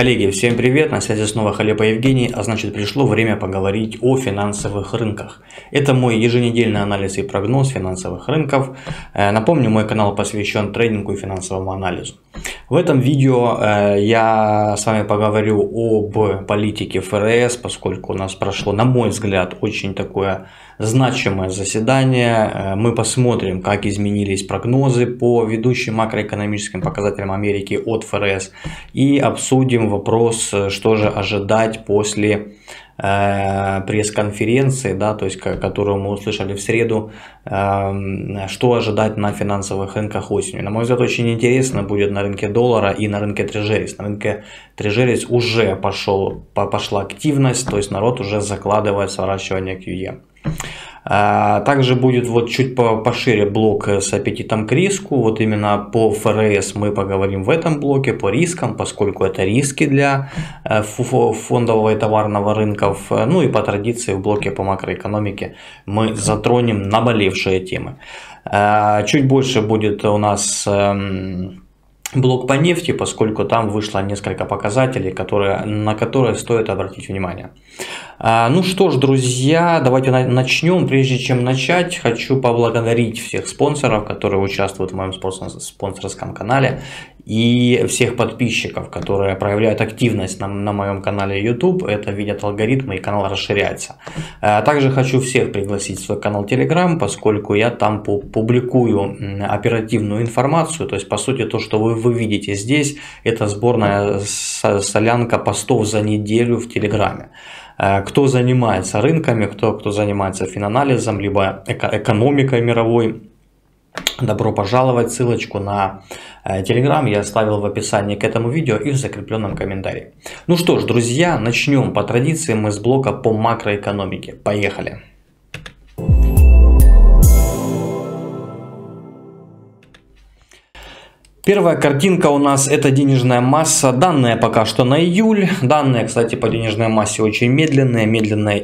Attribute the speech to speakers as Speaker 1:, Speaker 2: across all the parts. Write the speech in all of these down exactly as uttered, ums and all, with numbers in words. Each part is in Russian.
Speaker 1: Коллеги, всем привет, на связи снова Халепа Евгений, а значит пришло время поговорить о финансовых рынках. Это мой еженедельный анализ и прогноз финансовых рынков. Напомню, мой канал посвящен трейдингу и финансовому анализу. В этом видео я с вами поговорю об политике эф эр эс, поскольку у нас прошло, на мой взгляд, очень такое значимое заседание. Мы посмотрим, как изменились прогнозы по ведущим макроэкономическим показателям Америки от эф эр эс и обсудим вопрос, что же ожидать после э, пресс-конференции, да, то есть, которую мы услышали в среду, э, что ожидать на финансовых рынках осенью. На мой взгляд, очень интересно будет на рынке доллара и на рынке трежерис. На рынке трежерис уже пошел, пошла активность, то есть народ уже закладывает сворачивание кью и. Также будет вот чуть пошире блок с аппетитом к риску. Вот именно по эф эр эс мы поговорим в этом блоке, по рискам, поскольку это риски для фондового и товарного рынков. Ну и по традиции в блоке по макроэкономике мы затронем наболевшие темы. Чуть больше будет у нас блок по нефти, поскольку там вышло несколько показателей, которые, на которые стоит обратить внимание. Ну что ж, друзья, давайте начнем. Прежде чем начать, хочу поблагодарить всех спонсоров, которые участвуют в моем спонсорском канале, и всех подписчиков, которые проявляют активность на, на моем канале YouTube. Это видят алгоритмы, и канал расширяется. Также хочу всех пригласить в свой канал Telegram, поскольку я там публикую оперативную информацию. То есть, по сути, то, что вы, вы видите здесь, это сборная солянка постов за неделю в Телеграме. Кто занимается рынками, кто, кто занимается финанализом, либо эко экономикой мировой, добро пожаловать. Ссылочку на Telegram я оставил в описании к этому видео и в закрепленном комментарии. Ну что ж, друзья, начнем по традиции мы с блока по макроэкономике. Поехали! Первая картинка у нас это денежная масса. Данные пока что на июль. Данные, кстати, по денежной массе очень медленные. Медленные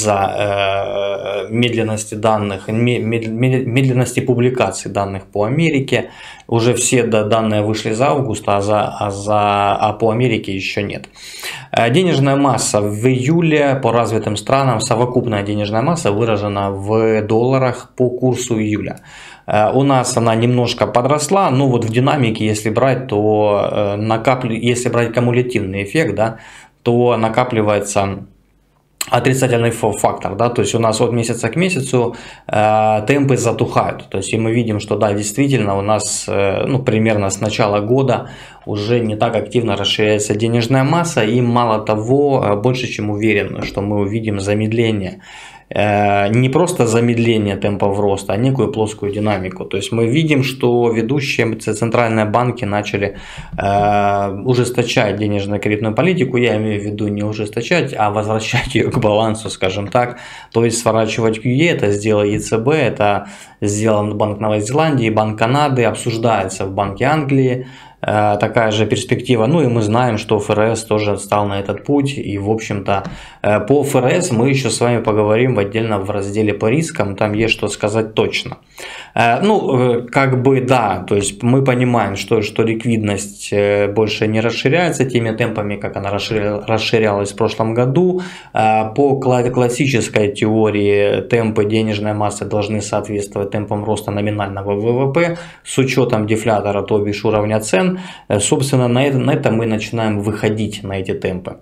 Speaker 1: из-за э, медленности данных, медленности публикации данных по Америке. Уже все данные вышли за август, а, за, а, за, а по Америке еще нет. Денежная масса в июле по развитым странам, совокупная денежная масса выражена в долларах по курсу июля. У нас она немножко подросла, но вот в динамике, если брать, то накапли... если брать кумулятивный эффект, да, то накапливается отрицательный фактор, да, то есть у нас от месяца к месяцу э, темпы затухают, то есть и мы видим, что да, действительно у нас э, ну, примерно с начала года уже не так активно расширяется денежная масса, и мало того, больше чем уверен, что мы увидим замедление. Не просто замедление темпов роста, а некую плоскую динамику. То есть мы видим, что ведущие центральные банки начали э, ужесточать денежно-кредитную политику. Я имею в виду не ужесточать, а возвращать ее к балансу, скажем так. То есть сворачивать кью и, это сделал и цэ бэ, это сделал Банк Новой Зеландии, Банк Канады, обсуждается в Банке Англии. Такая же перспектива. Ну и мы знаем, что эф эр эс тоже стал на этот путь. И в общем-то по эф эр эс мы еще с вами поговорим в отдельно в разделе по рискам. Там есть что сказать точно. Ну как бы да, то есть мы понимаем, что, что ликвидность больше не расширяется теми темпами, как она расширялась в прошлом году. По классической теории темпы денежной массы должны соответствовать темпам роста номинального вэ вэ пэ с учетом дефлятора, то бишь уровня цен. Собственно, на это, на это мы начинаем выходить, на эти темпы.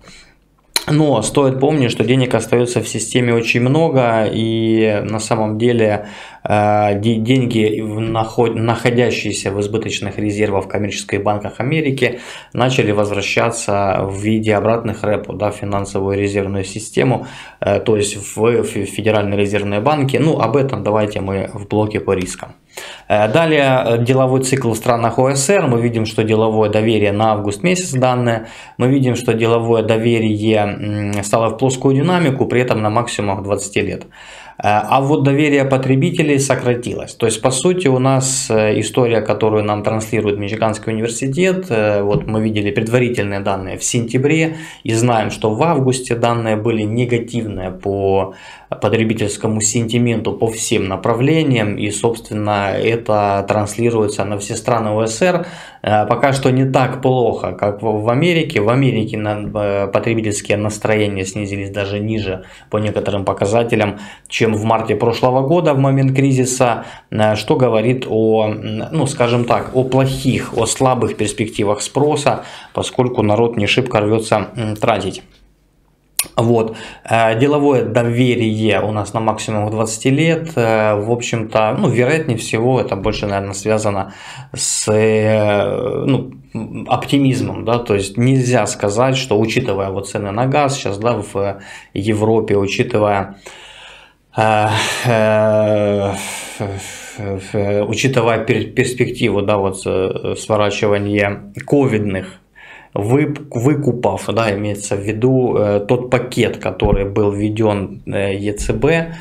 Speaker 1: Но стоит помнить, что денег остается в системе очень много, и на самом деле э, деньги, находящиеся в избыточных резервах в коммерческих банках Америки, начали возвращаться в виде обратных репо, да, в финансовую резервную систему, э, то есть в федеральные резервные банки. Ну, об этом давайте мы в блоке по рискам. Далее деловой цикл в странах о эс эр. Мы видим, что деловое доверие на август месяц данные. Мы видим, что деловое доверие стало в плоскую динамику, при этом на максимумах двадцати лет. А вот доверие потребителей сократилось. То есть, по сути, у нас история, которую нам транслирует Мичиганский университет. Вот мы видели предварительные данные в сентябре и знаем, что в августе данные были негативные по потребительскому сентименту по всем направлениям. И, собственно, это транслируется на все страны О С Р. Пока что не так плохо, как в Америке. В Америке потребительские настроения снизились даже ниже по некоторым показателям, чем в марте прошлого года в момент кризиса, что говорит о, ну скажем так, о плохих, о слабых перспективах спроса, поскольку народ не шибко рвется тратить. Вот. Деловое доверие у нас на максимум двадцать лет. В общем-то, ну, вероятнее всего, это больше, наверное, связано с, ну, оптимизмом, да, то есть нельзя сказать, что, учитывая вот цены на газ сейчас, да, в Европе, учитывая э, э, учитывая перспективу, да, вот сворачивания ковидных выкупов, да, имеется в виду э, тот пакет, который был введен э, Е Цэ Бэ э,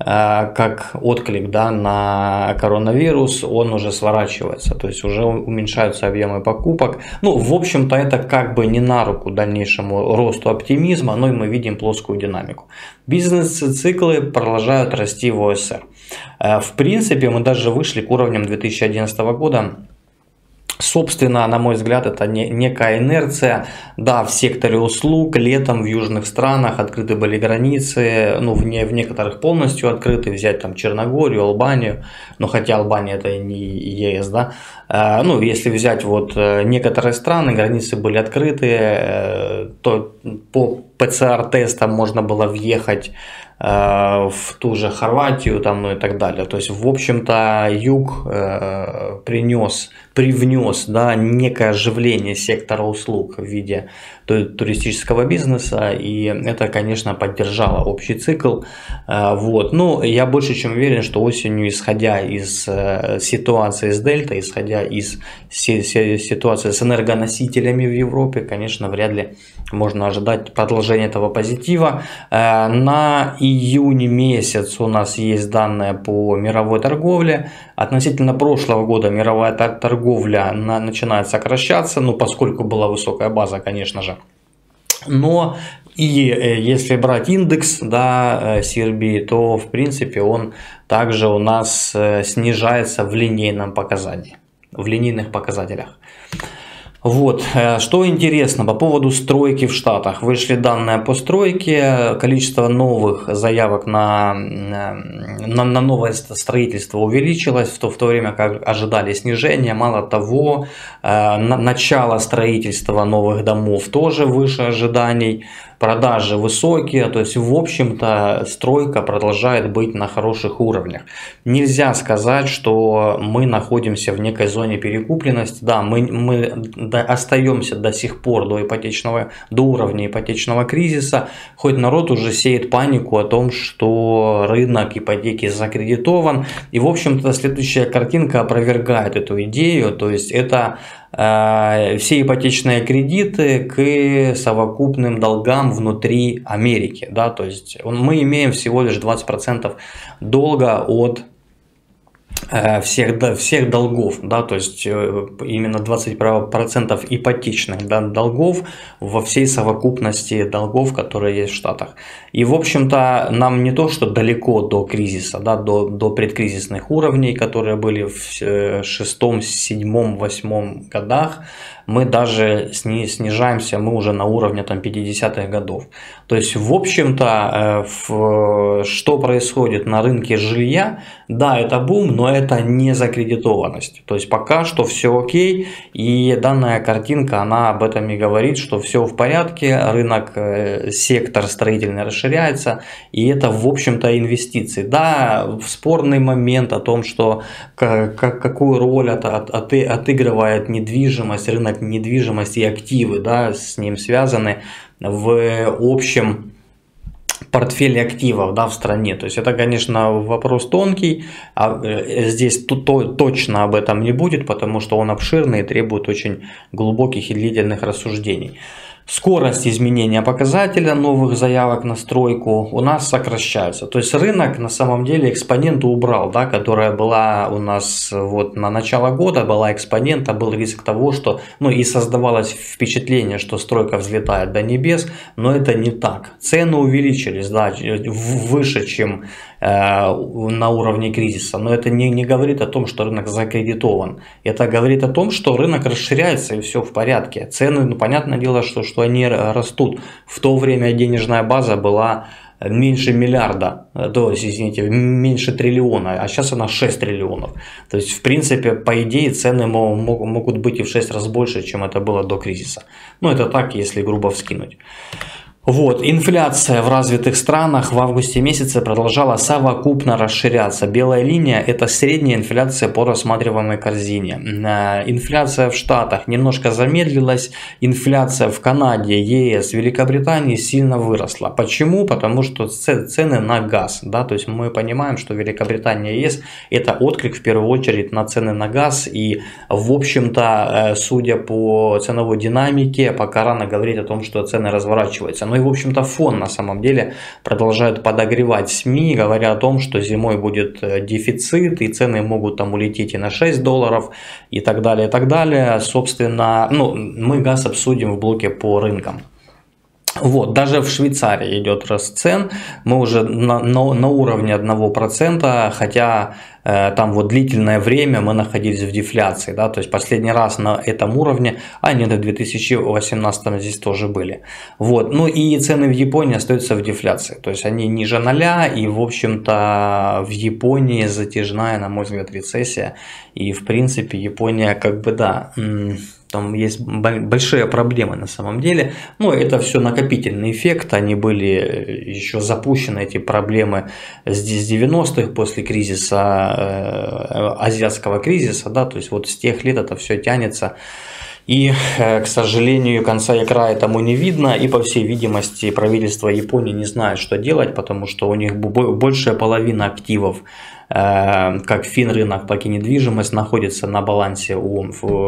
Speaker 1: как отклик, да, на коронавирус, он уже сворачивается, то есть уже уменьшаются объемы покупок. Ну, в общем-то, это как бы не на руку дальнейшему росту оптимизма, но и мы видим плоскую динамику. Бизнес-циклы продолжают расти в О С Р. Э, в принципе, мы даже вышли к уровням две тысячи одиннадцатого года. Собственно, на мой взгляд, это не, некая инерция. Да, в секторе услуг летом в южных странах открыты были границы, ну, в, не, в некоторых полностью открыты, взять там Черногорию, Албанию, но хотя Албания это не Е С, да. Э, ну, если взять вот некоторые страны, границы были открыты, э, то по П Цэ Р-тестам можно было въехать в ту же Хорватию там, ну и так далее. То есть, в общем-то, юг э, принес, привнес, да, некое оживление сектора услуг в виде туристического бизнеса, и это, конечно, поддержало общий цикл. Э, вот. Ну, я больше чем уверен, что осенью, исходя из э, ситуации с Дельтой, исходя из си си ситуации с энергоносителями в Европе, конечно, вряд ли можно ожидать продолжения этого позитива. Э, на июне месяц у нас есть данные по мировой торговле. Относительно прошлого года мировая торговля на, начинает сокращаться, ну, поскольку была высокая база, конечно же. Но и если брать индекс, да, Си Эр Би, то в принципе он также у нас снижается в линейном показании, в линейных показателях. Вот, что интересно по поводу стройки в Штатах. Вышли данные по стройке, количество новых заявок на, на, на новое строительство увеличилось, в то, в то время как ожидали снижения. Мало того, на, начало строительства новых домов тоже выше ожиданий, продажи высокие, то есть в общем-то стройка продолжает быть на хороших уровнях. Нельзя сказать, что мы находимся в некой зоне перекупленности. Да, мы, мы остаемся до сих пор до ипотечного, до уровня ипотечного кризиса, хоть народ уже сеет панику о том, что рынок ипотеки закредитован. И в общем-то следующая картинка опровергает эту идею, то есть это э, все ипотечные кредиты к совокупным долгам внутри Америки, да, то есть мы имеем всего лишь двадцать процентов долга от всех, всех долгов, да, то есть именно двадцать процентов ипотечных, да, долгов во всей совокупности долгов, которые есть в Штатах. И в общем-то нам не то, что далеко до кризиса, да, до, до предкризисных уровней, которые были в шестом, седьмом, восьмом годах, мы даже снижаемся, мы уже на уровне там пятидесятых годов. То есть в общем-то что происходит на рынке жилья? Да, это бум, но это не закредитованность. То есть пока что все окей, и данная картинка, она об этом и говорит, что все в порядке, рынок, сектор строительный расширяется, и это в общем-то инвестиции. Да, спорный момент о том, что какую роль отыгрывает недвижимость, рынок недвижимости и активы, да, с ним связаны в общем портфеле активов, да, в стране. То есть это, конечно, вопрос тонкий, а здесь тут точно об этом не будет, потому что он обширный и требует очень глубоких и длительных рассуждений. скорость изменения показателя новых заявок на стройку у нас сокращается. То есть рынок на самом деле экспоненту убрал, да, которая была у нас вот на начало года, была экспонента, был риск того, что, ну и создавалось впечатление, что стройка взлетает до небес, но это не так. Цены увеличились, да, выше, чем э, на уровне кризиса, но это не, не говорит о том, что рынок закредитован. Это говорит о том, что рынок расширяется и все в порядке. Цены, ну понятное дело, что, что они растут. В то время денежная база была меньше миллиарда, то есть, извините, меньше триллиона, а сейчас она шесть триллионов. То есть, в принципе, по идее, цены могут быть и в шесть раз больше, чем это было до кризиса. Ну, это так, если грубо вскинуть. Вот, инфляция в развитых странах в августе месяце продолжала совокупно расширяться. Белая линия – это средняя инфляция по рассматриваемой корзине. Инфляция в Штатах немножко замедлилась, инфляция в Канаде, ЕС, Великобритании сильно выросла. Почему? Потому что цены на газ. Да? То есть мы понимаем, что Великобритания и ЕС – это отклик в первую очередь на цены на газ. И в общем-то, судя по ценовой динамике, пока рано говорить о том, что цены разворачиваются. Но и в общем-то фон на самом деле продолжают подогревать СМИ, говоря о том, что зимой будет дефицит и цены могут там улететь и на шесть долларов и так далее, и так далее. Собственно, ну, мы газ обсудим в блоке по рынкам. Вот, даже в Швейцарии идет рост цен, мы уже на, на, на уровне одного процента, хотя э, там вот длительное время мы находились в дефляции, да, то есть последний раз на этом уровне, а нет, в две тысячи восемнадцатом здесь тоже были. Вот, ну и цены в Японии остаются в дефляции, то есть они ниже ноля, и в общем-то в Японии затяжная, на мой взгляд, рецессия, и в принципе Япония как бы, да... Там есть большие проблемы на самом деле, но это все накопительный эффект, они были еще запущены, эти проблемы с девяностых после кризиса, э, азиатского кризиса, да, то есть вот с тех лет это все тянется. И, к сожалению, конца и края тому не видно, и по всей видимости правительство Японии не знает, что делать, потому что у них большая половина активов, как финрынок, так и недвижимость, находится на балансе у,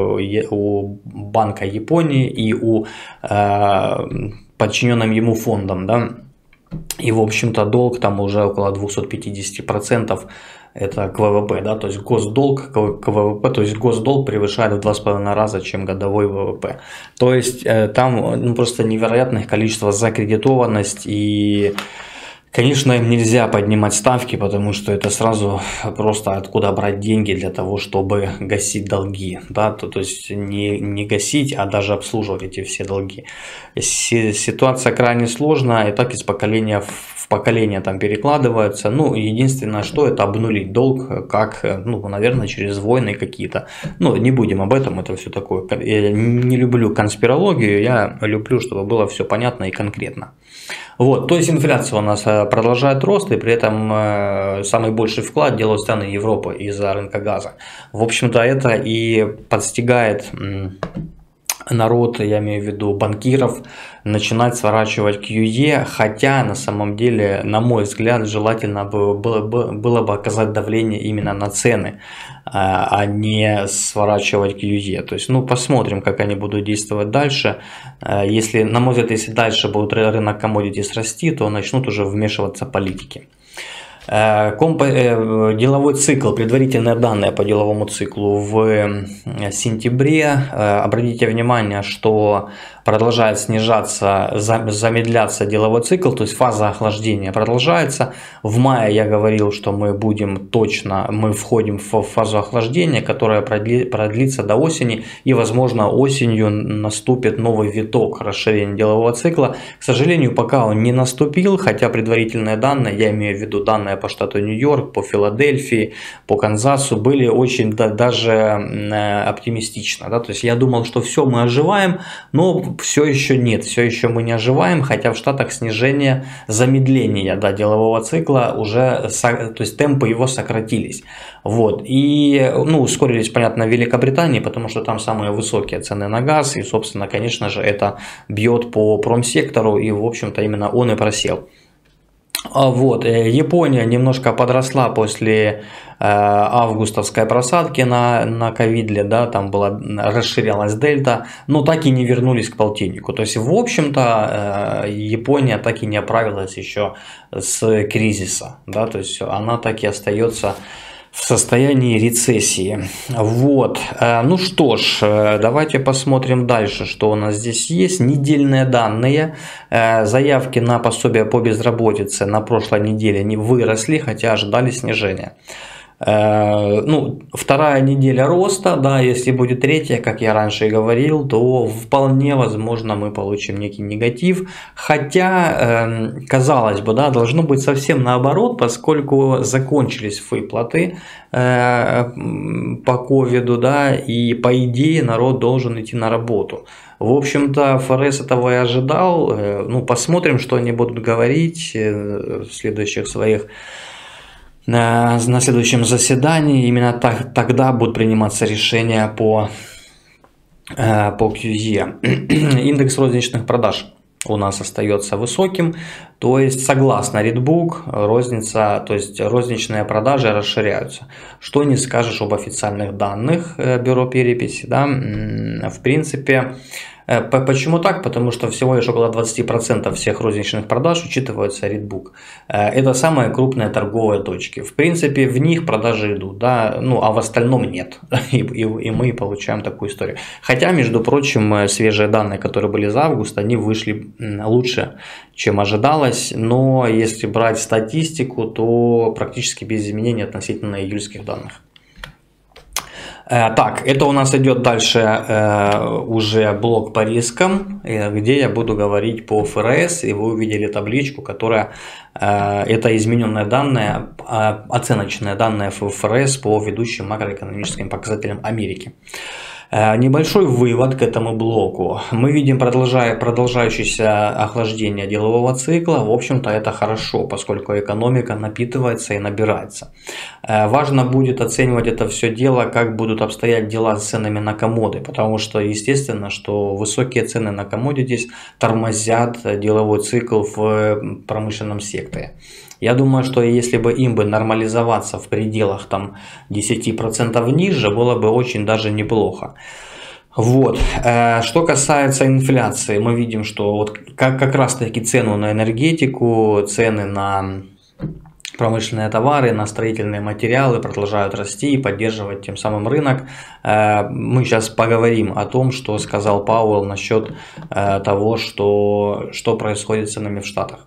Speaker 1: у Банка Японии и у подчиненным ему фондам, да? И в общем-то долг там уже около двухсот пятидесяти процентов. Это к ВВП, да, то есть госдолг к ВВП, то есть госдолг превышает в два с половиной раза, чем годовой ВВП. То есть там ну, просто невероятное количество закредитованность, и, конечно, им нельзя поднимать ставки, потому что это сразу просто откуда брать деньги для того, чтобы гасить долги, да, то, то есть не, не гасить, а даже обслуживать эти все долги. Ситуация крайне сложная, и так из поколения в поколения там перекладываются. Ну, единственное, что это обнулить долг, как, ну, наверное, через войны какие-то. Ну, не будем об этом, это все такое. Я не люблю конспирологию, я люблю, чтобы было все понятно и конкретно. Вот, то есть инфляция у нас продолжает рост, и при этом самый больший вклад делают страны Европы из-за рынка газа. В общем-то, это и подстигает народ, я имею в виду банкиров, начинать сворачивать кью и, хотя на самом деле, на мой взгляд, желательно было бы, было бы оказать давление именно на цены, а не сворачивать кью и. То есть, ну, посмотрим, как они будут действовать дальше. Если, на мой взгляд, если дальше будет рынок commodities расти, то начнут уже вмешиваться политики. Деловой цикл, предварительные данные по деловому циклу в сентябре. Обратите внимание, что продолжает снижаться, замедляться деловой цикл, то есть фаза охлаждения продолжается. В мае я говорил, что мы будем точно, мы входим в фазу охлаждения, которая продлится до осени, и, возможно, осенью наступит новый виток расширения делового цикла. К сожалению, пока он не наступил, хотя предварительные данные, я имею в виду данные по штату Нью-Йорк, по Филадельфии, по Канзасу, были очень да, даже оптимистично. Да? То есть я думал, что все, мы оживаем, но все еще нет, все еще мы не оживаем, хотя в Штатах снижение, замедление, да, делового цикла уже, то есть темпы его сократились. Вот. И, ну, ускорились, понятно, в Великобритании, потому что там самые высокие цены на газ, и, собственно, конечно же, это бьет по промсектору, и, в общем-то, именно он и просел. А Вот, э, Япония немножко подросла после э, августовской просадки на, на ковидле, да, там была, расширялась дельта, но так и не вернулись к полтиннику. То есть, в общем-то, э, Япония так и не оправилась еще с кризиса, да, то есть она так и остается в состоянии рецессии. Вот. Э, Ну что ж, э, давайте посмотрим дальше, что у нас здесь есть. Недельные данные. Э, Заявки на пособие по безработице на прошлой неделе не выросли, хотя ожидали снижения. Э, Ну, вторая неделя роста, да, если будет третья, как я раньше и говорил, то вполне возможно мы получим некий негатив. Хотя, эм, казалось бы, да, должно быть совсем наоборот, поскольку закончились выплаты э, м, по ковиду, да, и по идее народ должен идти на работу. В общем-то, ФРС этого и ожидал. Э, Ну, посмотрим, что они будут говорить э, в следующих своих на на следующем заседании. Именно так, тогда будут приниматься решения по, э, по кью и и. Индекс розничных продаж у нас остается высоким, то есть согласно Ритбук, розница, то есть розничные продажи расширяются. Что не скажешь об официальных данных э, бюро переписи, да, М, в принципе. Э, по- Почему так? Потому что всего лишь около двадцати процентов всех розничных продаж учитываются Ритбук. Э, Это самые крупные торговые точки. В принципе, в них продажи идут, да, ну а в остальном нет. И, и- и мы получаем такую историю. Хотя, между прочим, э, свежие данные, которые были за август, они вышли м, лучше, чем ожидалось. Но если брать статистику, то практически без изменений относительно июльских данных. Э, Так, это у нас идет дальше э, уже блок по рискам, э, где я буду говорить по ФРС, и вы увидели табличку, которая э, это измененные данные, э, оценочные данные ФРС по ведущим макроэкономическим показателям Америки. Э, Небольшой вывод к этому блоку. Мы видим продолжая, продолжающееся охлаждение делового цикла. В общем-то, это хорошо, поскольку экономика напитывается и набирается. Э, Важно будет оценивать это все дело, как будут обстоять дела с ценами на комоды, потому что, естественно, что высокие цены на commodities тормозят деловой цикл в промышленном секторе. Я думаю, что если бы им бы нормализоваться в пределах там десяти процентов ниже, было бы очень даже неплохо. Вот. Э, Что касается инфляции, мы видим, что вот как, как раз таки цену на энергетику, цены на промышленные товары, на строительные материалы продолжают расти и поддерживать тем самым рынок. Э, Мы сейчас поговорим о том, что сказал Пауэлл насчет э, того, что, что происходит с ценами в Штатах.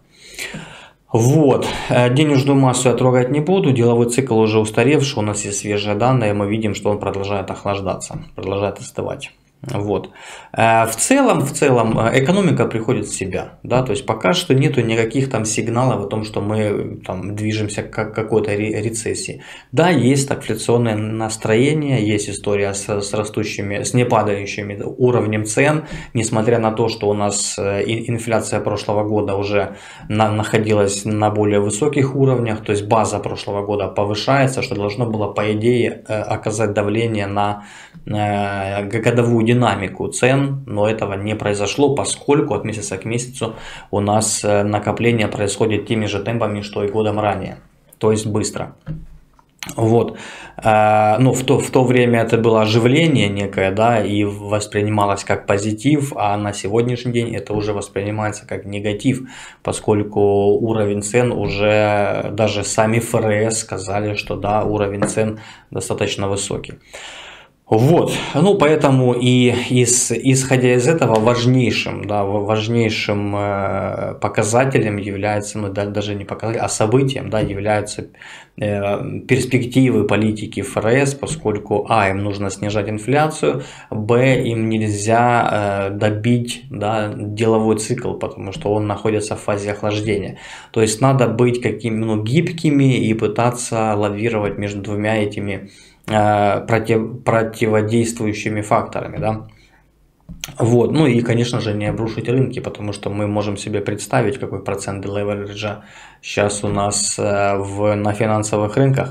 Speaker 1: Вот, Э, денежную массу я трогать не буду, деловой цикл уже устаревший, у нас есть свежие данные, мы видим, что он продолжает охлаждаться, продолжает остывать. Вот. Э, В целом, в целом э, экономика приходит в себя, да, то есть пока что нету никаких там сигналов о том, что мы там движемся к какой-то ре- рецессии. Да, есть инфляционное настроение, есть история с, с растущими, с непадающими уровнем цен, несмотря на то, что у нас э, ин- инфляция прошлого года уже на- находилась на более высоких уровнях, то есть база прошлого года повышается, что должно было, по идее, э, оказать давление на э, годовую динамику цен, но этого не произошло, поскольку от месяца к месяцу у нас э, накопление происходит теми же темпами, что и годом ранее, то есть быстро. Вот. Э, Ну, в то, в то время это было оживление некое, да, и воспринималось как позитив, а на сегодняшний день это уже воспринимается как негатив, поскольку уровень цен уже, даже сами ФРС сказали, что да, уровень цен достаточно высокий. Вот, ну поэтому и из, исходя из этого важнейшим, да, важнейшим э, показателем является, ну да, даже не показателем, а событием, да, являются э, перспективы политики ФРС, поскольку а, им нужно снижать инфляцию, б, им нельзя э, добить, да, деловой цикл, потому что он находится в фазе охлаждения. То есть надо быть какими, ну, гибкими и пытаться лавировать между двумя этими Против, противодействующими факторами, да. Вот, ну и, конечно же, не обрушить рынки, потому что мы можем себе представить, какой процент левериджа сейчас у нас в, на финансовых рынках.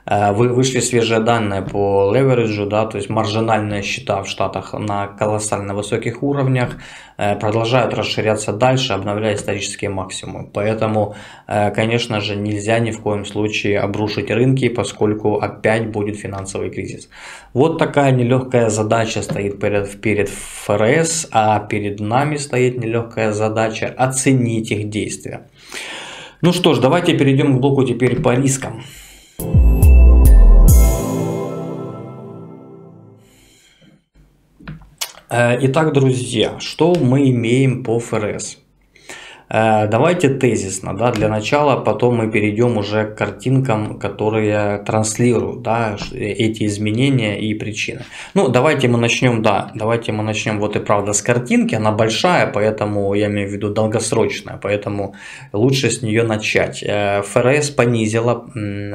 Speaker 1: Вы вышли свежие данные по левериджу, да, то есть маржинальные счета в Штатах на колоссально высоких уровнях продолжают расширяться дальше, обновляя исторические максимумы. Поэтому, конечно же, нельзя ни в коем случае обрушить рынки, поскольку опять будет финансовый кризис. Вот такая нелегкая задача стоит перед, перед ФРС, а перед нами стоит нелегкая задача оценить их действия. Ну что ж, давайте перейдем к блоку теперь по рискам. Итак, друзья, что мы имеем по ФРС? Давайте тезисно, да, для начала, потом мы перейдем уже к картинкам, которые транслируют, да, эти изменения и причины. Ну, давайте мы начнем, да, давайте мы начнем вот и правда с картинки, она большая, поэтому я имею в виду долгосрочная, поэтому лучше с нее начать. ФРС понизила...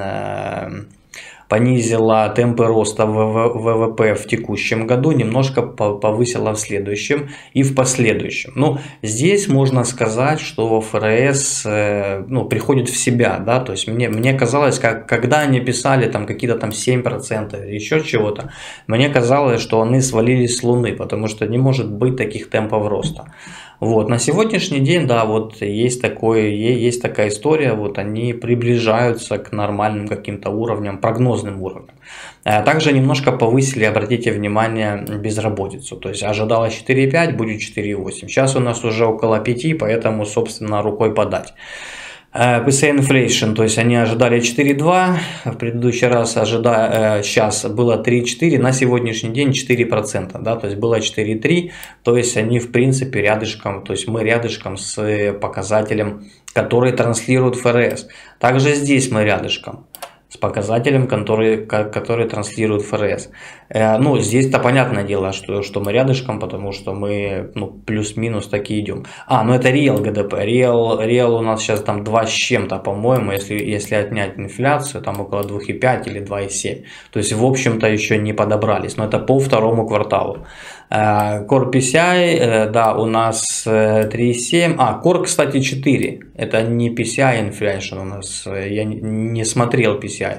Speaker 1: понизила темпы роста ВВП в текущем году, немножко повысила в следующем и в последующем. Ну, здесь можно сказать, что ФРС ну, приходит в себя, да, то есть мне, мне казалось, как, когда они писали там какие-то там семь процентов или еще чего-то, мне казалось, что они свалились с Луны, потому что не может быть таких темпов роста. Вот, на сегодняшний день, да, вот есть, такое, есть такая история, вот они приближаются к нормальным каким-то уровням, прогнозным уровням. Также немножко повысили, обратите внимание, безработицу, то есть ожидалось четыре и пять, будет четыре и восемь, сейчас у нас уже около пяти, поэтому, собственно, рукой подать. пи си ай inflation, то есть они ожидали четыре и два, в предыдущий раз ожидая, сейчас было три и четыре, на сегодняшний день четыре процента, да, то есть было четыре и три, то есть они в принципе рядышком, то есть мы рядышком с показателем, который транслирует ФРС. Также здесь мы рядышком с показателем, который, который транслирует ФРС. Ну, здесь-то понятное дело, что, что мы рядышком, потому что мы ну, плюс-минус таки идем. А, ну это Real ГДП. Real, Real у нас сейчас там два с чем-то, по-моему, если, если отнять инфляцию, там около два и пять или два и семь. То есть, в общем-то, еще не подобрались. Но это по второму кварталу. Core пи си ай, да, у нас три и семь. А, Core, кстати, четыре. Это не пи си ай Inflation у нас. Я не смотрел пи си ай.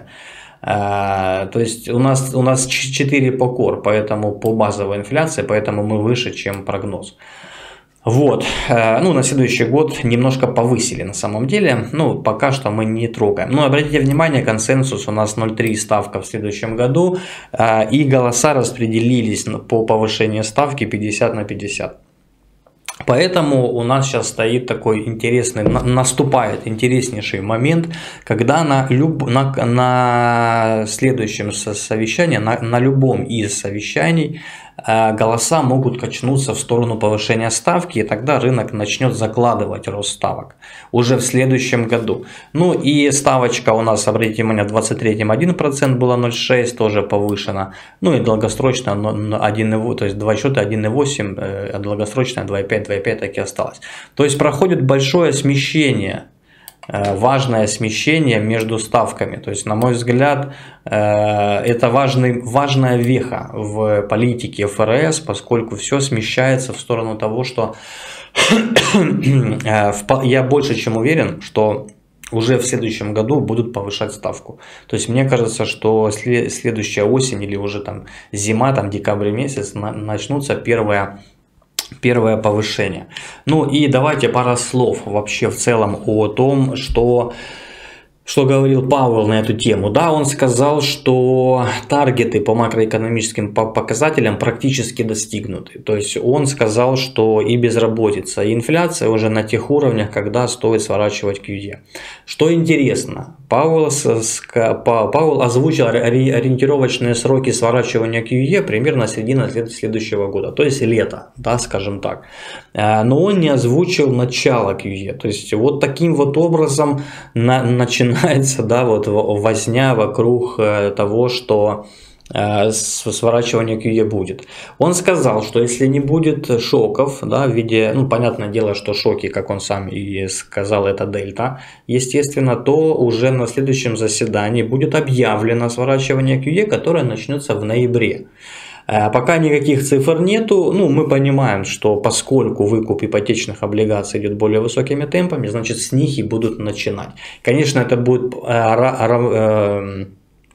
Speaker 1: То есть у нас, у нас четыре по Core, поэтому по базовой инфляции, поэтому мы выше, чем прогноз. Вот, ну на следующий год немножко повысили на самом деле, ну пока что мы не трогаем. Но обратите внимание, консенсус у нас ноль целых три десятых ставка в следующем году, и голоса распределились по повышению ставки пятьдесят на пятьдесят. Поэтому у нас сейчас стоит такой интересный, наступает интереснейший момент, когда на, люб, на, на следующем совещании, на, на любом из совещаний голоса могут качнуться в сторону повышения ставки, и тогда рынок начнет закладывать рост ставок уже в следующем году. Ну и ставочка у нас, обратите внимание, в двадцать третьем один процент была ноль целых шесть десятых, тоже повышена. Ну и долгосрочно один и восемь, то есть два счета один и восемь, а долгосрочная два и пять, два и пять так и осталось. То есть проходит большое смещение. Важное смещение между ставками. То есть, на мой взгляд, это важный, важная веха в политике ФРС, поскольку все смещается в сторону того, что я больше чем уверен, что уже в следующем году будут повышать ставку. То есть мне кажется, что следующая осень или уже там зима, там декабрь месяц, начнутся первые Первое повышение. Ну и давайте пара слов вообще в целом о том, что, что говорил Пауэлл на эту тему. Да, он сказал, что таргеты по макроэкономическим показателям практически достигнуты. То есть он сказал, что и безработица, и инфляция уже на тех уровнях, когда стоит сворачивать кью и. Что интересно, Пауэлл, Пауэлл озвучил ориентировочные сроки сворачивания кью и примерно середина следующего года, то есть лето, да, скажем так. Но он не озвучил начало кью и. То есть вот таким вот образом на, начинается, да, вот возня вокруг того, что сворачивание кью и будет. Он сказал, что если не будет шоков, да, в виде, ну, понятное дело, что шоки, как он сам и сказал, это дельта, естественно, то уже на следующем заседании будет объявлено сворачивание кью и, которое начнется в ноябре. Пока никаких цифр нету, ну, мы понимаем, что поскольку выкуп ипотечных облигаций идет более высокими темпами, значит, с них и будут начинать. Конечно, это будет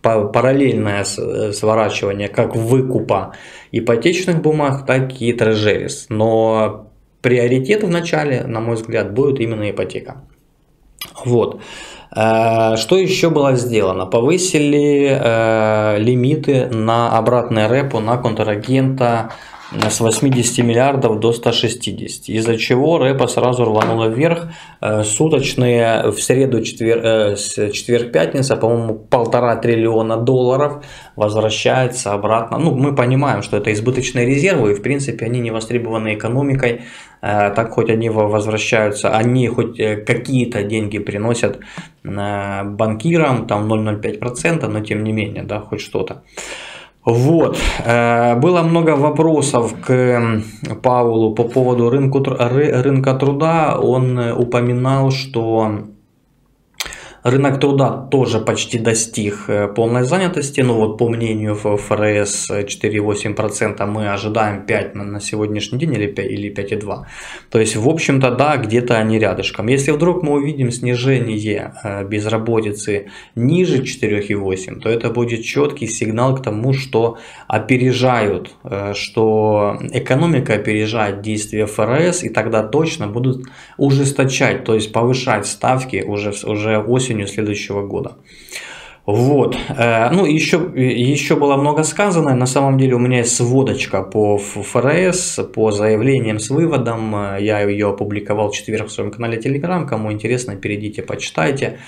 Speaker 1: параллельное сворачивание как выкупа ипотечных бумаг, так и трежерис. Но приоритет в начале, на мой взгляд, будет именно ипотека. Вот. Что еще было сделано? Повысили э, лимиты на обратный репо на контрагента с восьмидесяти миллиардов до ста шестидесяти, из-за чего репо сразу рвануло вверх. Суточные в среду, четвер... четверг-пятница, по-моему, полтора триллиона долларов возвращается обратно. Ну, мы понимаем, что это избыточные резервы, и в принципе они не востребованы экономикой. Так хоть они возвращаются, они хоть какие-то деньги приносят банкирам, там ноль целых ноль пять процента, но тем не менее, да, хоть что-то. Вот, было много вопросов к Пауэллу по поводу рынку, рынка труда. Он упоминал, что рынок труда тоже почти достиг полной занятости. Ну вот по мнению ФРС четыре целых восемь десятых процента, мы ожидаем пять на сегодняшний день или пять целых два десятых. То есть в общем-то да, где-то они рядышком. Если вдруг мы увидим снижение безработицы ниже четырёх целых восемь десятых, то это будет четкий сигнал к тому, что опережают, что экономика опережает действия ФРС, и тогда точно будут ужесточать, то есть повышать ставки уже, уже осенью следующего года. Вот. Ну, еще, еще было много сказано. На самом деле у меня есть сводочка по ФРС, по заявлениям с выводом. Я ее опубликовал в четверг в своем канале Telegram. Кому интересно, перейдите, почитайте.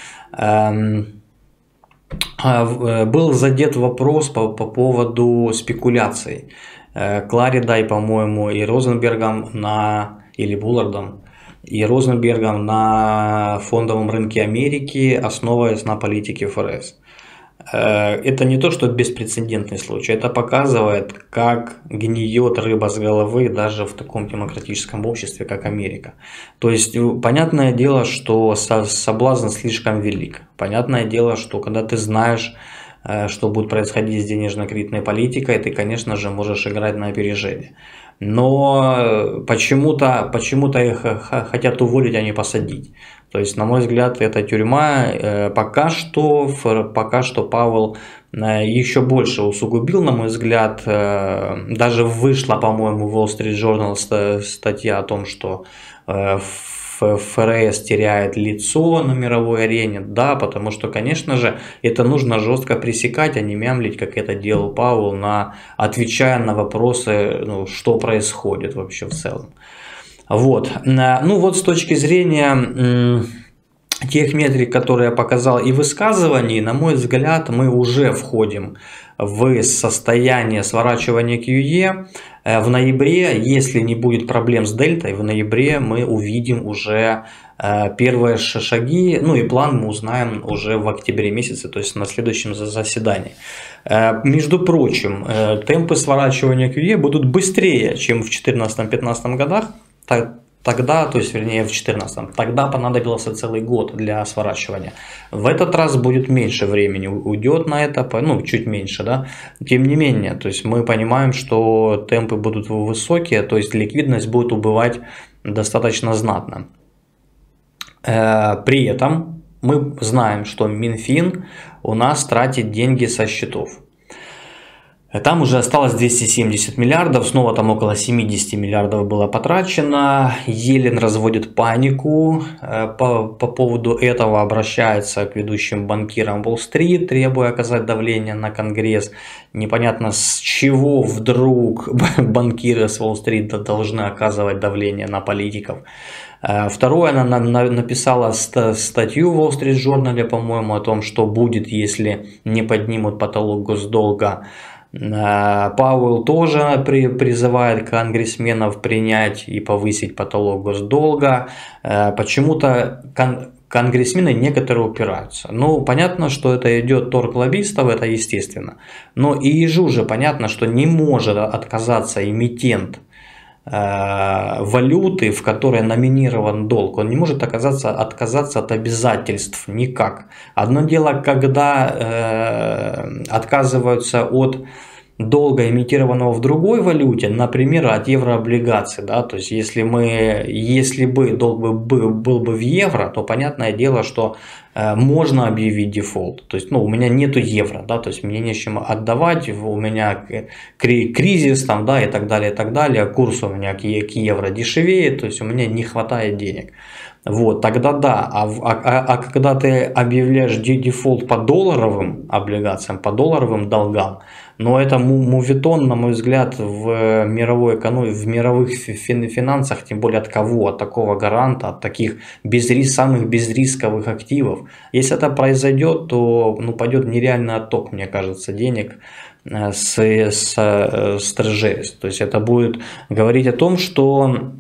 Speaker 1: Был задет вопрос по, по поводу спекуляций. Кларидай, по-моему, и Розенбергом на, или Буллардом, и Розенбергом на фондовом рынке Америки, основываясь на политике ФРС. Это не то, что беспрецедентный случай, это показывает, как гниет рыба с головы даже в таком демократическом обществе, как Америка. То есть, понятное дело, что соблазн слишком велик. Понятное дело, что когда ты знаешь, что будет происходить с денежно-кредитной политикой, ты, конечно же, можешь играть на опережение. Но почему-то почему-то их хотят уволить, а не посадить. То есть, на мой взгляд, эта тюрьма пока что, пока что Пауэлл еще больше усугубил, на мой взгляд. Даже вышла, по-моему, в Wall Street Journal статья о том, что ФРС теряет лицо на мировой арене, да, потому что, конечно же, это нужно жестко пресекать, а не мямлить, как это делал Пауэлл, на, отвечая на вопросы, ну, что происходит вообще в целом. Вот. Ну вот с точки зрения тех метрик, которые я показал и высказываний, на мой взгляд, мы уже входим в состояние сворачивания кью и. В ноябре, если не будет проблем с дельтой, в ноябре мы увидим уже первые шаги, ну и план мы узнаем уже в октябре месяце, то есть на следующем заседании. Между прочим, темпы сворачивания кью и будут быстрее, чем в две тысячи четырнадцатом-две тысячи пятнадцатом годах. Тогда, то есть вернее в две тысячи четырнадцатом, тогда понадобился целый год для сворачивания. В этот раз будет меньше времени, уйдет на это, ну чуть меньше, да. Тем не менее, то есть мы понимаем, что темпы будут высокие, то есть ликвидность будет убывать достаточно знатно. При этом мы знаем, что Минфин у нас тратит деньги со счетов. Там уже осталось двести семьдесят миллиардов, снова там около семидесяти миллиардов было потрачено. Елен разводит панику по, по поводу этого, обращается к ведущим банкирам Уолл-стрит, требуя оказать давление на Конгресс. Непонятно, с чего вдруг банкиры с Уолл-стрит должны оказывать давление на политиков. Второе, она написала статью в Wall Street Journal, по-моему, о том, что будет, если не поднимут потолок госдолга. Пауэлл тоже призывает конгрессменов принять и повысить потолок госдолга. Почему-то конгрессмены некоторые упираются. Ну, понятно, что это идет торг лоббистов, это естественно. Но и ежу же понятно, что не может отказаться эмитент валюты, в которой номинирован долг. Он не может оказаться, отказаться от обязательств никак. Одно дело, когда э, отказываются от долга, эмитированного в другой валюте, например, от еврооблигаций. Да? То есть, если, мы, если бы долг был, был бы в евро, то понятное дело, что можно объявить дефолт. То есть, ну, у меня нету евро, да, то есть мне нечем отдавать, у меня кризис там, да, и так далее, и так далее, курс у меня к евро дешевеет, то есть у меня не хватает денег. Вот, тогда да, а, а, а когда ты объявляешь дефолт по долларовым облигациям, по долларовым долгам, но это мувитон, на мой взгляд, в мировой экономике, в мировых финансах, тем более от кого? От такого гаранта, от таких безрис, самых безрисковых активов. Если это произойдет, то ну, пойдет нереальный отток, мне кажется, денег с, с, с Treasuries. То есть это будет говорить о том, что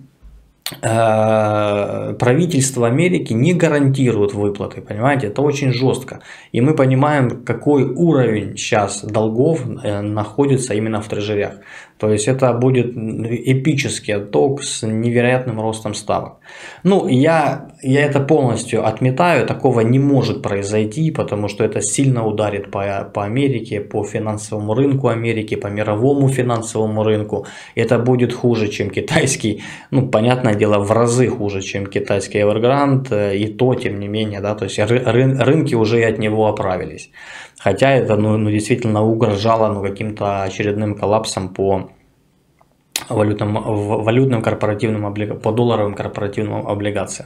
Speaker 1: правительство Америки не гарантирует выплаты, понимаете, это очень жестко. И мы понимаем, какой уровень сейчас долгов находится именно в трежерях. То есть это будет эпический отток с невероятным ростом ставок. Ну, я, я это полностью отметаю, такого не может произойти, потому что это сильно ударит по, по Америке, по финансовому рынку Америки, по мировому финансовому рынку. Это будет хуже, чем китайский, ну, понятное дело, в разы хуже, чем китайский Evergrande, и то, тем не менее, да, то есть ры, рынки уже и от него оправились. Хотя это ну, ну, действительно угрожало ну, каким-то очередным коллапсом по валютным, валютным корпоративным облигациям, по долларовым корпоративным облигациям.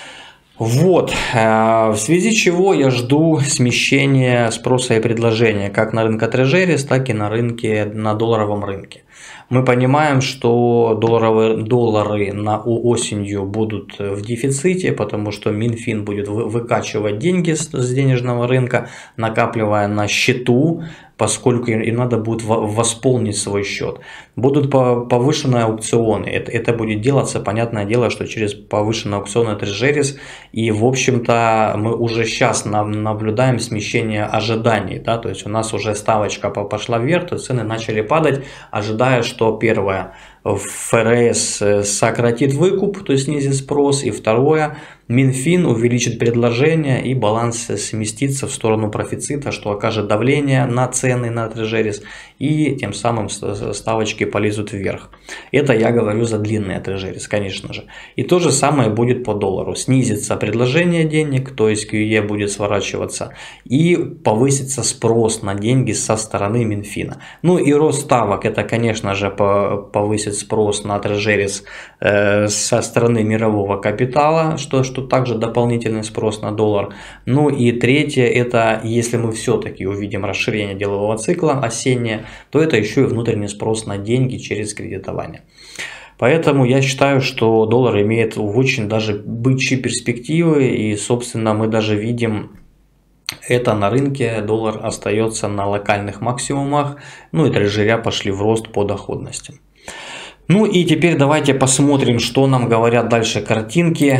Speaker 1: Вот, в связи с чего я жду смещения спроса и предложения как на рынке Treasuries, так и на рынке, на долларовом рынке. Мы понимаем, что долларовые, доллары на осенью будут в дефиците, потому что Минфин будет выкачивать деньги с денежного рынка, накапливая на счету, поскольку им надо будет восполнить свой счет. Будут повышенные аукционы. Это, это будет делаться, понятное дело, что через повышенные аукционы Treasuries. И, в общем-то, мы уже сейчас наблюдаем смещение ожиданий. Да? То есть у нас уже ставочка пошла вверх, то цены начали падать, ожидая, что первое, ФРС сократит выкуп, то есть снизит спрос, и второе, Минфин увеличит предложение и баланс сместится в сторону профицита, что окажет давление на цены на Treasuries и тем самым ставочки полезут вверх. Это я говорю за длинные Treasuries, конечно же. И то же самое будет по доллару. Снизится предложение денег, то есть кью и будет сворачиваться, и повысится спрос на деньги со стороны Минфина. Ну и рост ставок, это конечно же повысит спрос на Treasuries э, со стороны мирового капитала, что, что также дополнительный спрос на доллар. Ну и третье, это если мы все-таки увидим расширение делового цикла осеннее, то это еще и внутренний спрос на деньги через кредитование. Поэтому я считаю, что доллар имеет очень даже бычьи перспективы, и собственно мы даже видим это на рынке. Доллар остается на локальных максимумах, ну и трежеря пошли в рост по доходности. Ну и теперь давайте посмотрим, что нам говорят дальше картинки,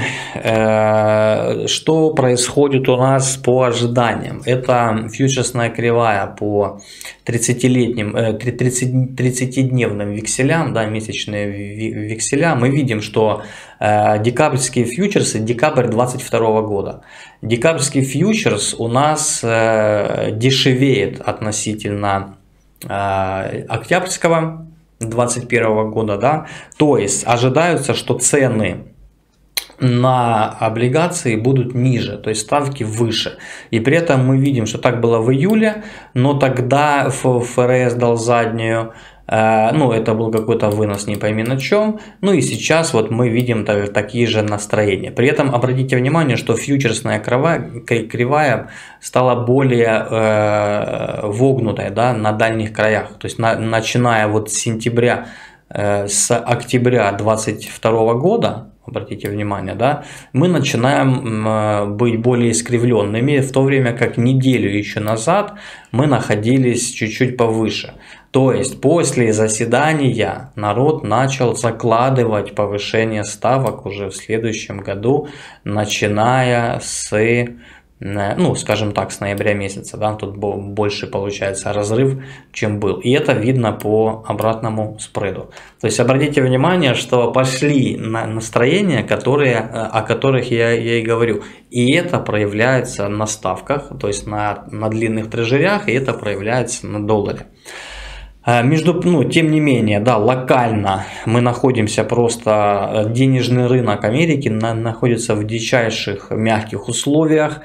Speaker 1: что происходит у нас по ожиданиям. Это фьючерсная кривая по тридцатилетним, тридцатидневным векселям, да, месячные векселя. Мы видим, что декабрьские фьючерсы, декабрь двадцать второго года. Декабрьский фьючерс у нас дешевеет относительно октябрьского двадцать первого года, да, то есть ожидаются, что цены на облигации будут ниже, то есть ставки выше. И при этом мы видим, что так было в июле, но тогда ФРС дал заднюю, э, ну это был какой-то вынос не пойми на чем, ну и сейчас вот мы видим так, такие же настроения. При этом обратите внимание, что фьючерсная кривая, кривая стала более э, вогнутой, да, на дальних краях, то есть на, начиная вот с сентября, э, с октября двадцать второго года, обратите внимание, да, мы начинаем быть более искривленными, в то время как неделю еще назад мы находились чуть-чуть повыше. То есть после заседания народ начал закладывать повышение ставок уже в следующем году, начиная с, ну, скажем так, с ноября месяца, да, тут больше получается разрыв, чем был. И это видно по обратному спреду. То есть обратите внимание, что пошли настроения, которые, о которых я, я и говорю. И это проявляется на ставках, то есть на, на длинных трежерях, и это проявляется на долларе. Между, ну, тем не менее, да, локально мы находимся просто, денежный рынок Америки на, находится в дичайших мягких условиях.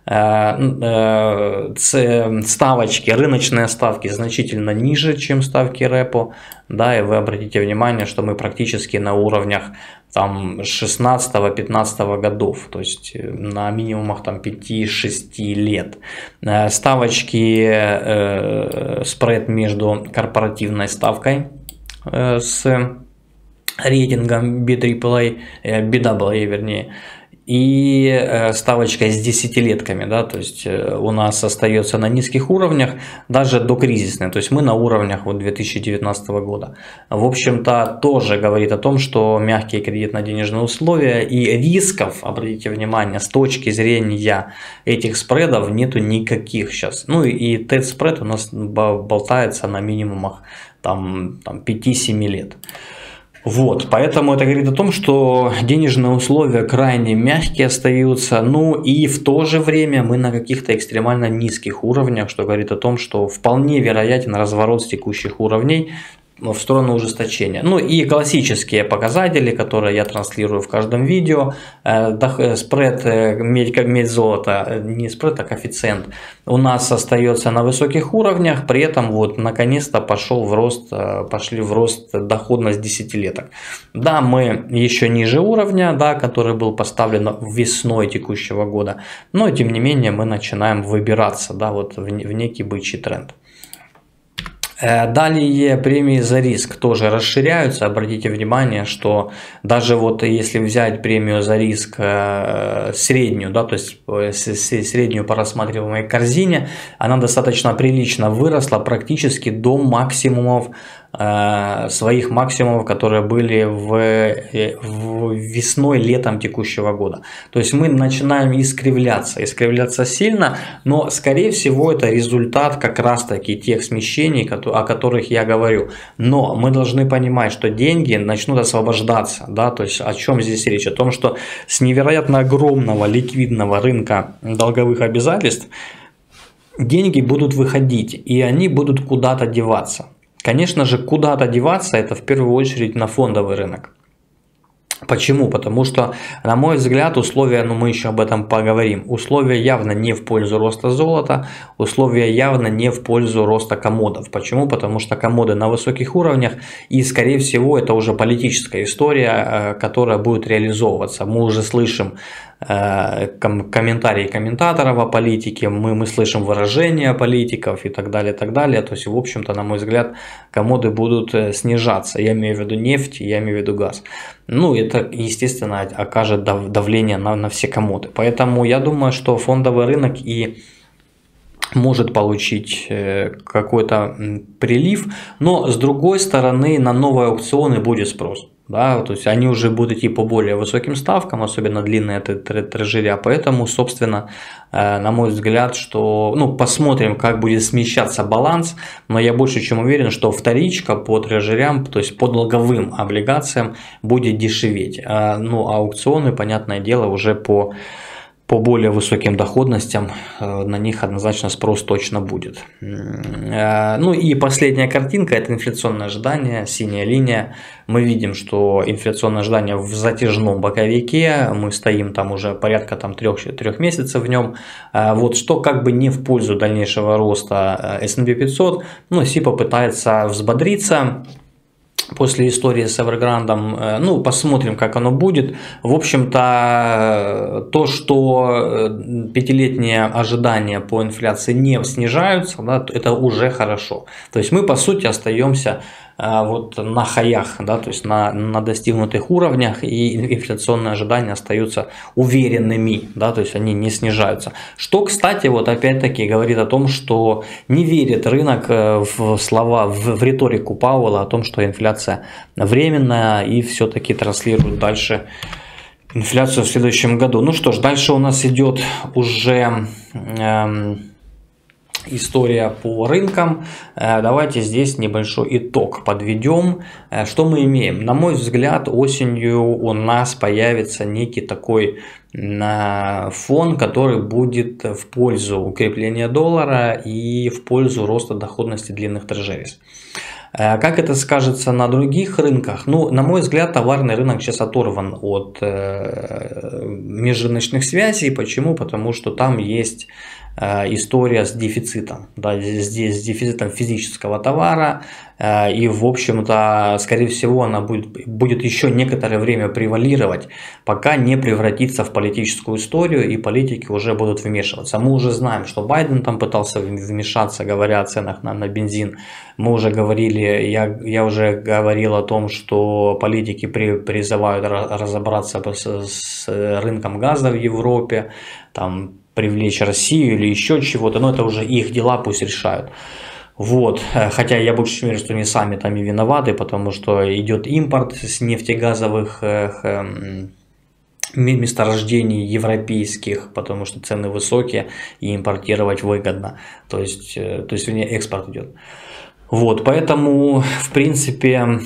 Speaker 1: Ставочки, рыночные ставки значительно ниже, чем ставки репо. Да, и вы обратите внимание, что мы практически на уровнях там шестнадцатого-пятнадцатого годов, то есть на минимумах там пяти-шести лет. Ставочки, э, спред между корпоративной ставкой э, с рейтингом би трипл эй, э, би дабл эй вернее, и ставочкой с десятилетками, да, то есть у нас остается на низких уровнях, даже до кризисной, то есть мы на уровнях вот две тысячи девятнадцатого года. В общем-то, тоже говорит о том, что мягкие кредитно-денежные условия и рисков, обратите внимание, с точки зрения этих спредов нету никаких сейчас. Ну и тед-спред у нас болтается на минимумах там, там пяти-семи лет. Вот, поэтому это говорит о том, что денежные условия крайне мягкие остаются, ну и в то же время мы на каких-то экстремально низких уровнях, что говорит о том, что вполне вероятен разворот с текущих уровней в сторону ужесточения. Ну и классические показатели, которые я транслирую в каждом видео, спред медь, медь золото, не спред, а коэффициент, у нас остается на высоких уровнях, при этом вот наконец-то пошел в рост, пошли в рост доходность десятилеток. Да, мы еще ниже уровня, да, который был поставлен весной текущего года, но тем не менее мы начинаем выбираться, да, вот в, в некий бычий тренд. Далее премии за риск тоже расширяются. Обратите внимание, что даже вот если взять премию за риск среднюю, да, то есть среднюю по рассматриваемой корзине, она достаточно прилично выросла практически до максимумов, своих максимумов, которые были в, в весной, летом текущего года. То есть мы начинаем искривляться, искривляться сильно, но скорее всего это результат как раз таки тех смещений, о которых я говорю. Но мы должны понимать, что деньги начнут освобождаться, да, то есть о чем здесь речь? О том, что с невероятно огромного ликвидного рынка долговых обязательств деньги будут выходить, и они будут куда-то деваться. Конечно же, куда-то деваться это в первую очередь на фондовый рынок. Почему? Потому что, на мой взгляд, условия, ну мы еще об этом поговорим, условия явно не в пользу роста золота, условия явно не в пользу роста комодов. Почему? Потому что комоды на высоких уровнях, и скорее всего это уже политическая история, которая будет реализовываться. Мы уже слышим комментарии комментаторов о политике, мы, мы слышим выражения политиков и так далее, и так далее. То есть, в общем-то, на мой взгляд, комоды будут снижаться. Я имею в виду нефть, я имею в виду газ. Ну, это, естественно, окажет давление на, на все комоды. Поэтому я думаю, что фондовый рынок и может получить какой-то прилив, но с другой стороны на новые аукционы будет спрос. Да, то есть они уже будут идти по более высоким ставкам, особенно длинные трежеря, поэтому, собственно, на мой взгляд, что, ну, посмотрим, как будет смещаться баланс, но я больше чем уверен, что вторичка по трежерям, то есть по долговым облигациям будет дешеветь, ну, а аукционы, понятное дело, уже по по более высоким доходностям, на них однозначно спрос точно будет. Ну и последняя картинка – это инфляционное ожидание, синяя линия. Мы видим, что инфляционное ожидание в затяжном боковике, мы стоим там уже порядка там, трех, трех месяцев в нем, вот, что как бы не в пользу дальнейшего роста эс энд пи пятьсот, но си попытается взбодриться после истории с Evergrande. Ну, посмотрим, как оно будет. В общем-то, то, что пятилетние ожидания по инфляции не снижаются, да, это уже хорошо. То есть мы, по сути, остаемся вот на хаях, да, то есть на, на достигнутых уровнях, и инфляционные ожидания остаются уверенными, да, то есть они не снижаются. Что, кстати, вот опять-таки говорит о том, что не верит рынок в слова, в, в риторику Пауэлла о том, что инфляция временная, и все-таки транслирует дальше инфляцию в следующем году. Ну что ж, дальше у нас идет уже эм, история по рынкам. Давайте здесь небольшой итог подведем. Что мы имеем? На мой взгляд, осенью у нас появится некий такой фон, который будет в пользу укрепления доллара и в пользу роста доходности длинных трежерис. Как это скажется на других рынках? Ну, на мой взгляд, товарный рынок сейчас оторван от межрыночных связей. Почему? Потому что там есть история с дефицитом, да, здесь с дефицитом физического товара, и, в общем-то, скорее всего, она будет, будет еще некоторое время превалировать, пока не превратится в политическую историю, и политики уже будут вмешиваться. Мы уже знаем, что Байден там пытался вмешаться, говоря о ценах на, на бензин. Мы уже говорили, я, я уже говорил о том, что политики при, призывают разобраться с, с рынком газа в Европе, там, привлечь Россию или еще чего-то, но это уже их дела, пусть решают. Вот, хотя я больше уверен, что они сами там и виноваты, потому что идет импорт с нефтегазовых месторождений европейских, потому что цены высокие и импортировать выгодно, то есть, то есть экспорт идет. Вот, поэтому, в принципе,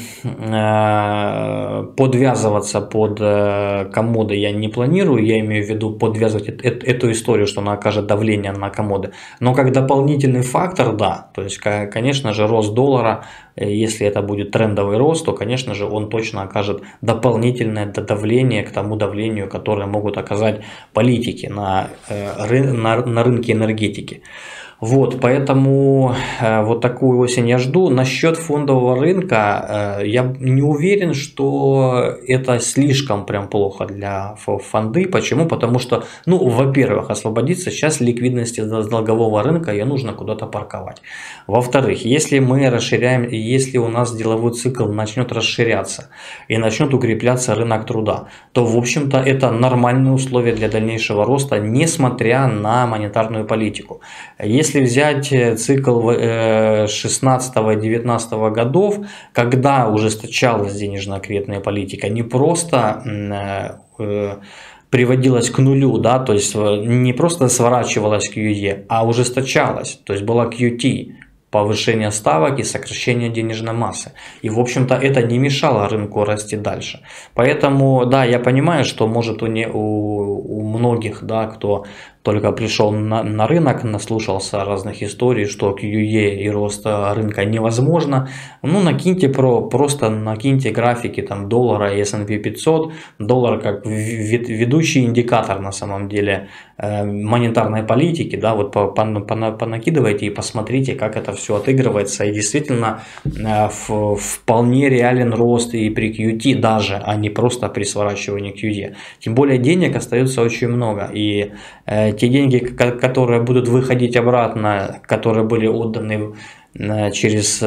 Speaker 1: подвязываться под комоды я не планирую, я имею в виду подвязывать эту историю, что она окажет давление на комоды. Но как дополнительный фактор, да, то есть, конечно же, рост доллара, если это будет трендовый рост, то, конечно же, он точно окажет дополнительное давление к тому давлению, которое могут оказать политики на, на, на рынке энергетики. Вот, поэтому э, вот такую осень я жду. Насчет фондового рынка, э, я не уверен, что это слишком прям плохо для фонды. Почему? Потому что, ну, во-первых, освободиться сейчас ликвидности с долгового рынка, ее нужно куда-то парковать. Во-вторых, если мы расширяем, если у нас деловой цикл начнет расширяться и начнет укрепляться рынок труда, то, в общем-то, это нормальные условия для дальнейшего роста, несмотря на монетарную политику. Если Если взять цикл шестнадцатого-девятнадцатого годов, когда ужесточалась денежно-кредитная политика, не просто приводилась к нулю, да, то есть не просто сворачивалась кью и, а ужесточалась, то есть была кью ти, повышение ставок и сокращение денежной массы. И, в общем-то, это не мешало рынку расти дальше. Поэтому, да, я понимаю, что может у, не, у, у многих, да, кто только пришел на, на рынок, наслушался разных историй, что кью и и рост рынка невозможно. Ну, накиньте про, просто накиньте графики там, доллара и эс энд пи пятьсот. Доллар как ведущий индикатор на самом деле э, монетарной политики. Да, вот понакидывайте и посмотрите, как это все отыгрывается. И действительно э, в, вполне реален рост и при кью ти даже, а не просто при сворачивании кью и. Тем более денег остается очень много. И э, те деньги, которые будут выходить обратно, которые были отданы через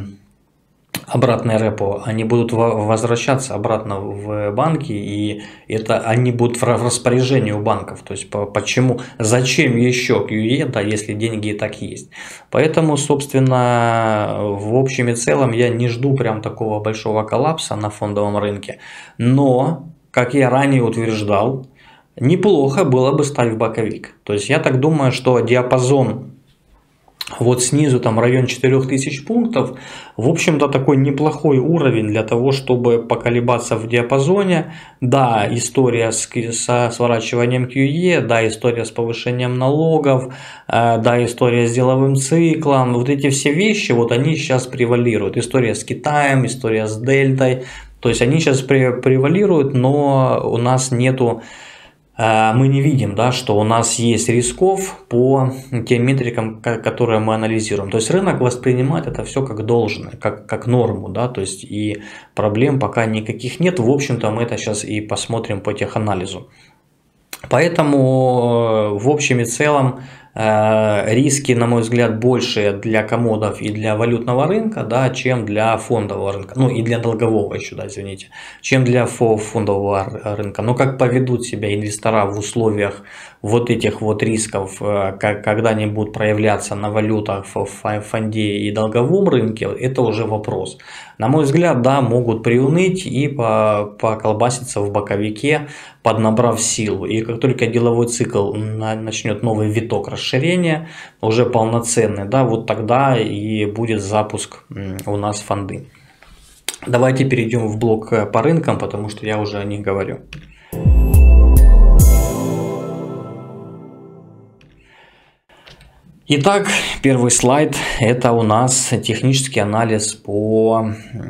Speaker 1: обратное репо, они будут возвращаться обратно в банки, и это они будут в распоряжении у банков. То есть почему, зачем еще кью и, да, если деньги и так есть. Поэтому, собственно, в общем и целом я не жду прям такого большого коллапса на фондовом рынке. Но, как я ранее утверждал, неплохо было бы стать в боковик. То есть я так думаю, что диапазон вот снизу, там район четырёх тысяч пунктов, в общем-то такой неплохой уровень для того, чтобы поколебаться в диапазоне. Да, история с, со сворачиванием кью и, да, история с повышением налогов, э, да, история с деловым циклом. Вот эти все вещи, вот они сейчас превалируют. История с Китаем, история с Дельтой. То есть они сейчас превалируют, но у нас нету... Мы не видим, да, что у нас есть рисков по тем метрикам, которые мы анализируем. То есть рынок воспринимает это все как должное, как, как норму, да, то есть и проблем пока никаких нет. В общем-то, мы это сейчас и посмотрим по теханализу. Поэтому в общем и целом риски, на мой взгляд, больше для комодов и для валютного рынка, да, чем для фондового рынка, ну и для долгового еще, да, извините, чем для фондового рынка. Но как поведут себя инвестора в условиях вот этих вот рисков, когда они будут проявляться на валютах, в фонде и долговом рынке, это уже вопрос. На мой взгляд, да, могут приуныть и поколбаситься в боковике, поднабрав силу. И как только деловой цикл начнет новый виток расширения, уже полноценный, да, вот тогда и будет запуск у нас фонды. Давайте перейдем в блок по рынкам, потому что я уже о них говорю. Итак, первый слайд – это у нас технический анализ по…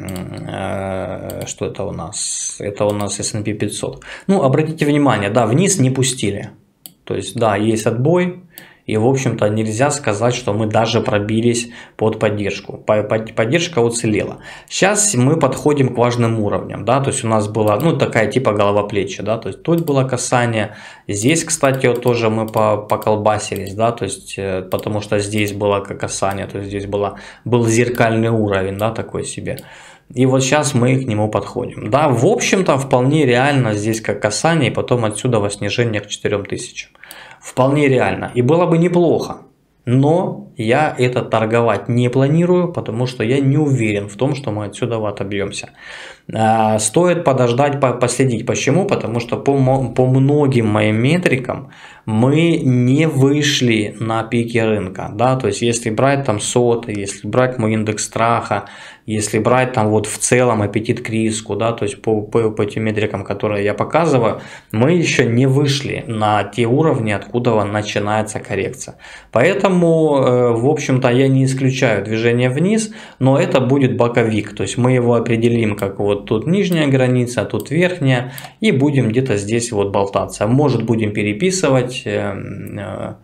Speaker 1: Э, что это у нас? Это у нас эс энд пи пятьсот. Ну, обратите внимание, да, вниз не пустили. То есть, да, есть отбой. И, в общем-то, нельзя сказать, что мы даже пробились под поддержку. Поддержка уцелела. Сейчас мы подходим к важным уровням. Да? То есть у нас была, ну, такая типа голова-плечи. Да? То есть тут было касание. Здесь, кстати, вот тоже мы поколбасились. Да? То есть, потому что здесь было касание. То есть здесь было, был зеркальный уровень, да, такой себе. И вот сейчас мы к нему подходим. Да, в общем-то, вполне реально здесь как касание, и потом отсюда во снижение к четырем тысячам. Вполне реально. И было бы неплохо. Но я это торговать не планирую, потому что я не уверен в том, что мы отсюда отобьемся. Стоит подождать, последить. Почему? Потому что по, по многим моим метрикам мы не вышли на пике рынка. Да? То есть если брать там соты, если брать мой индекс страха, если брать там вот в целом аппетит к риску, да, то есть по, по, по тем метрикам, которые я показываю, мы еще не вышли на те уровни, откуда начинается коррекция. Поэтому, в общем-то, я не исключаю движение вниз, но это будет боковик. То есть мы его определим как вот тут нижняя граница, а тут верхняя, и будем где-то здесь вот болтаться. Может, будем переписывать э,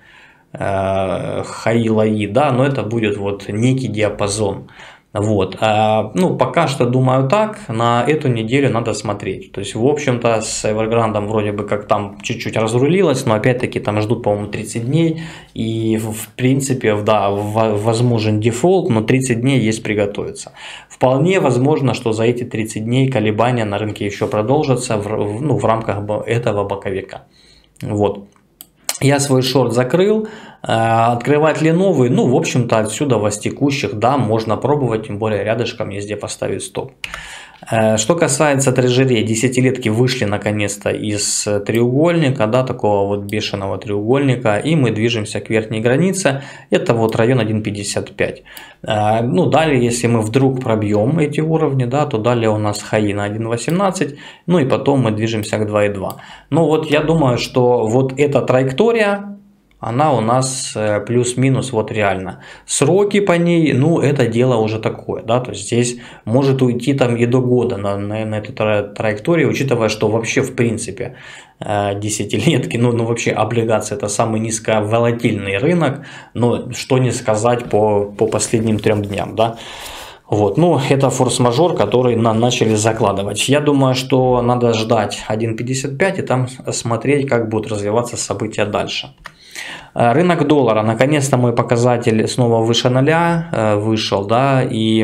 Speaker 1: э, хаи-лои, да, но это будет вот некий диапазон. Вот, ну пока что думаю так, на эту неделю надо смотреть. То есть, в общем-то, с Evergrande вроде бы как там чуть-чуть разрулилось, но опять-таки там ждут, по-моему, тридцать дней. И в принципе, да, возможен дефолт, но тридцать дней есть приготовиться. Вполне возможно, что за эти тридцать дней колебания на рынке еще продолжатся в, ну, в рамках этого боковика. Вот. Я свой шорт закрыл. Открывать ли новый? Ну, в общем-то, отсюда вас текущих, да, можно пробовать, тем более рядышком есть где поставить стоп. Что касается трежерей, десятилетки вышли наконец-то из треугольника, да, такого вот бешеного треугольника, и мы движемся к верхней границе, это вот район один пятьдесят пять. Ну, далее, если мы вдруг пробьем эти уровни, да, то далее у нас хаи на один восемнадцать, ну и потом мы движемся к два и два. Ну вот я думаю, что вот эта траектория, она у нас плюс-минус вот реально. Сроки по ней, ну это дело уже такое, да, то есть здесь может уйти там и до года на, на, на этой траектории, учитывая, что вообще в принципе десятилетки, ну, ну вообще облигации это самый низковолатильный рынок, но что не сказать по, по последним трем дням, да. Вот, ну это форс-мажор, который на, начали закладывать. Я думаю, что надо ждать один пятьдесят пять и там смотреть, как будут развиваться события дальше. Рынок доллара, наконец-то мой показатель снова выше ноля вышел, да, и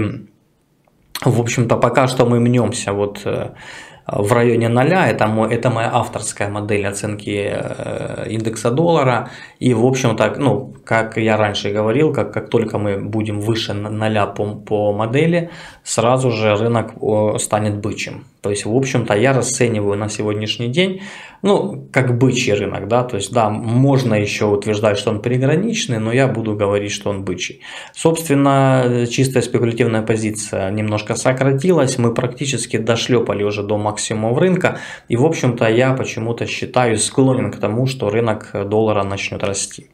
Speaker 1: в общем-то пока что мы мнемся вот в районе ноля, это, мой, это моя авторская модель оценки индекса доллара, и в общем-то, ну, как я раньше говорил, как, как только мы будем выше ноля по, по модели, сразу же рынок станет бычьим. То есть, в общем-то, я расцениваю на сегодняшний день, ну, как бычий рынок, да, то есть, да, можно еще утверждать, что он приграничный, но я буду говорить, что он бычий. Собственно, чистая спекулятивная позиция немножко сократилась, мы практически дошлепали уже до максимума рынка, и, в общем-то, я почему-то считаю, склонен к тому, что рынок доллара начнет расти.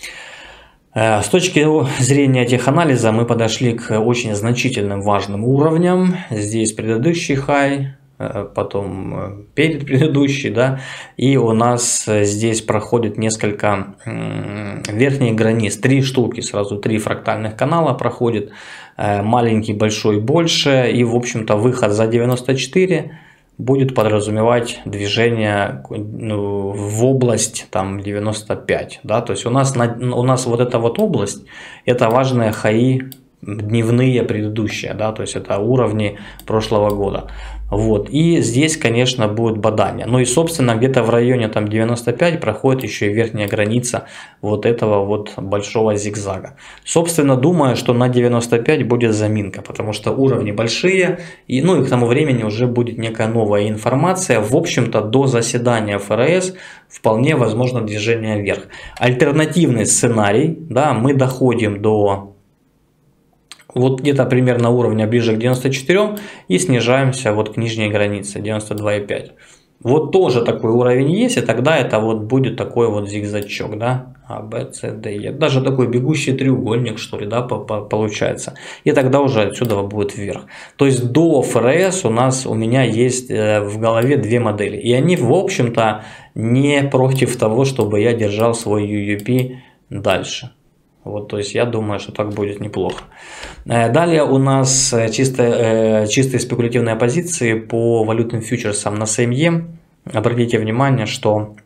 Speaker 1: С точки зрения этих анализа мы подошли к очень значительным важным уровням. Здесь предыдущий хай, потом перед предыдущий, да, и у нас здесь проходит несколько верхних границ, три штуки, сразу три фрактальных канала проходит, маленький, большой, больше, и в общем-то выход за девяносто четыре будет подразумевать движение, ну, в область там девяносто пять, да, то есть у нас, на, у нас вот эта вот область, это важные хаи дневные предыдущие, да, то есть это уровни прошлого года. Вот, и здесь, конечно, будет бадание. Ну и, собственно, где-то в районе там девяносто пять проходит еще и верхняя граница вот этого вот большого зигзага. Собственно, думаю, что на девяносто пять будет заминка, потому что уровни большие, и, ну и к тому времени уже будет некая новая информация. В общем-то, до заседания эф эр эс вполне возможно движение вверх. Альтернативный сценарий, да, мы доходим до вот где-то примерно уровня ближе к девяноста четырем и снижаемся вот к нижней границе девяносто два и пять. Вот тоже такой уровень есть, и тогда это вот будет такой вот зигзачок, да. А, Б, С, Д, Е. Даже такой бегущий треугольник, что ли, да, получается. И тогда уже отсюда будет вверх. То есть до ФРС у нас, у меня есть в голове две модели. И они, в общем-то, не против того, чтобы я держал свой ю ю пи дальше. Вот, то есть я думаю, что так будет неплохо. Далее у нас чисто, чистые спекулятивные позиции по валютным фьючерсам на си эм и. Обратите внимание, что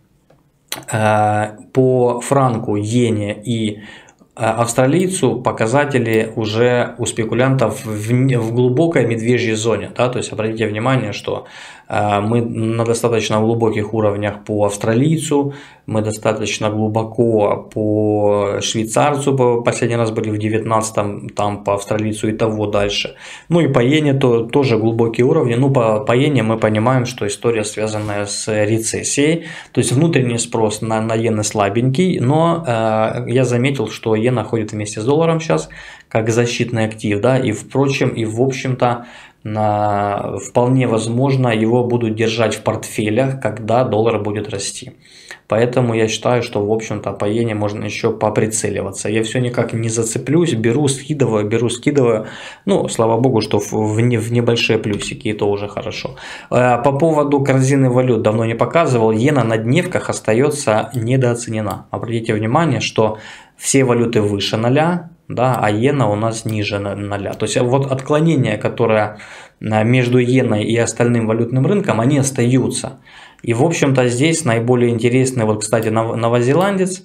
Speaker 1: по франку, иене и австралийцу показатели уже у спекулянтов в, в глубокой медвежьей зоне. Да? То есть обратите внимание, что мы на достаточно глубоких уровнях по австралийцу, мы достаточно глубоко по швейцарцу, по последний раз были в девятнадцатом, там по австралийцу и того дальше. Ну и по иене то, тоже глубокие уровни. Ну по, по иене мы понимаем, что история связанная с рецессией. То есть внутренний спрос на, на иены слабенький, но э, я заметил, что иена ходит вместе с долларом сейчас как защитный актив. Да? И впрочем, и в общем-то, На, вполне возможно его будут держать в портфелях, когда доллар будет расти. Поэтому я считаю, что в общем-то по иене можно еще поприцеливаться. Я все никак не зацеплюсь, беру, скидываю, беру, скидываю. Ну, слава богу, что в, не, в небольшие плюсики, и то уже хорошо. По поводу корзины валют давно не показывал. Иена на дневках остается недооценена. Обратите внимание, что все валюты выше ноля, да, а иена у нас ниже ноля. То есть вот отклонения, которые между иеной и остальным валютным рынком, они остаются. И в общем-то здесь наиболее интересный, вот кстати, новозеландец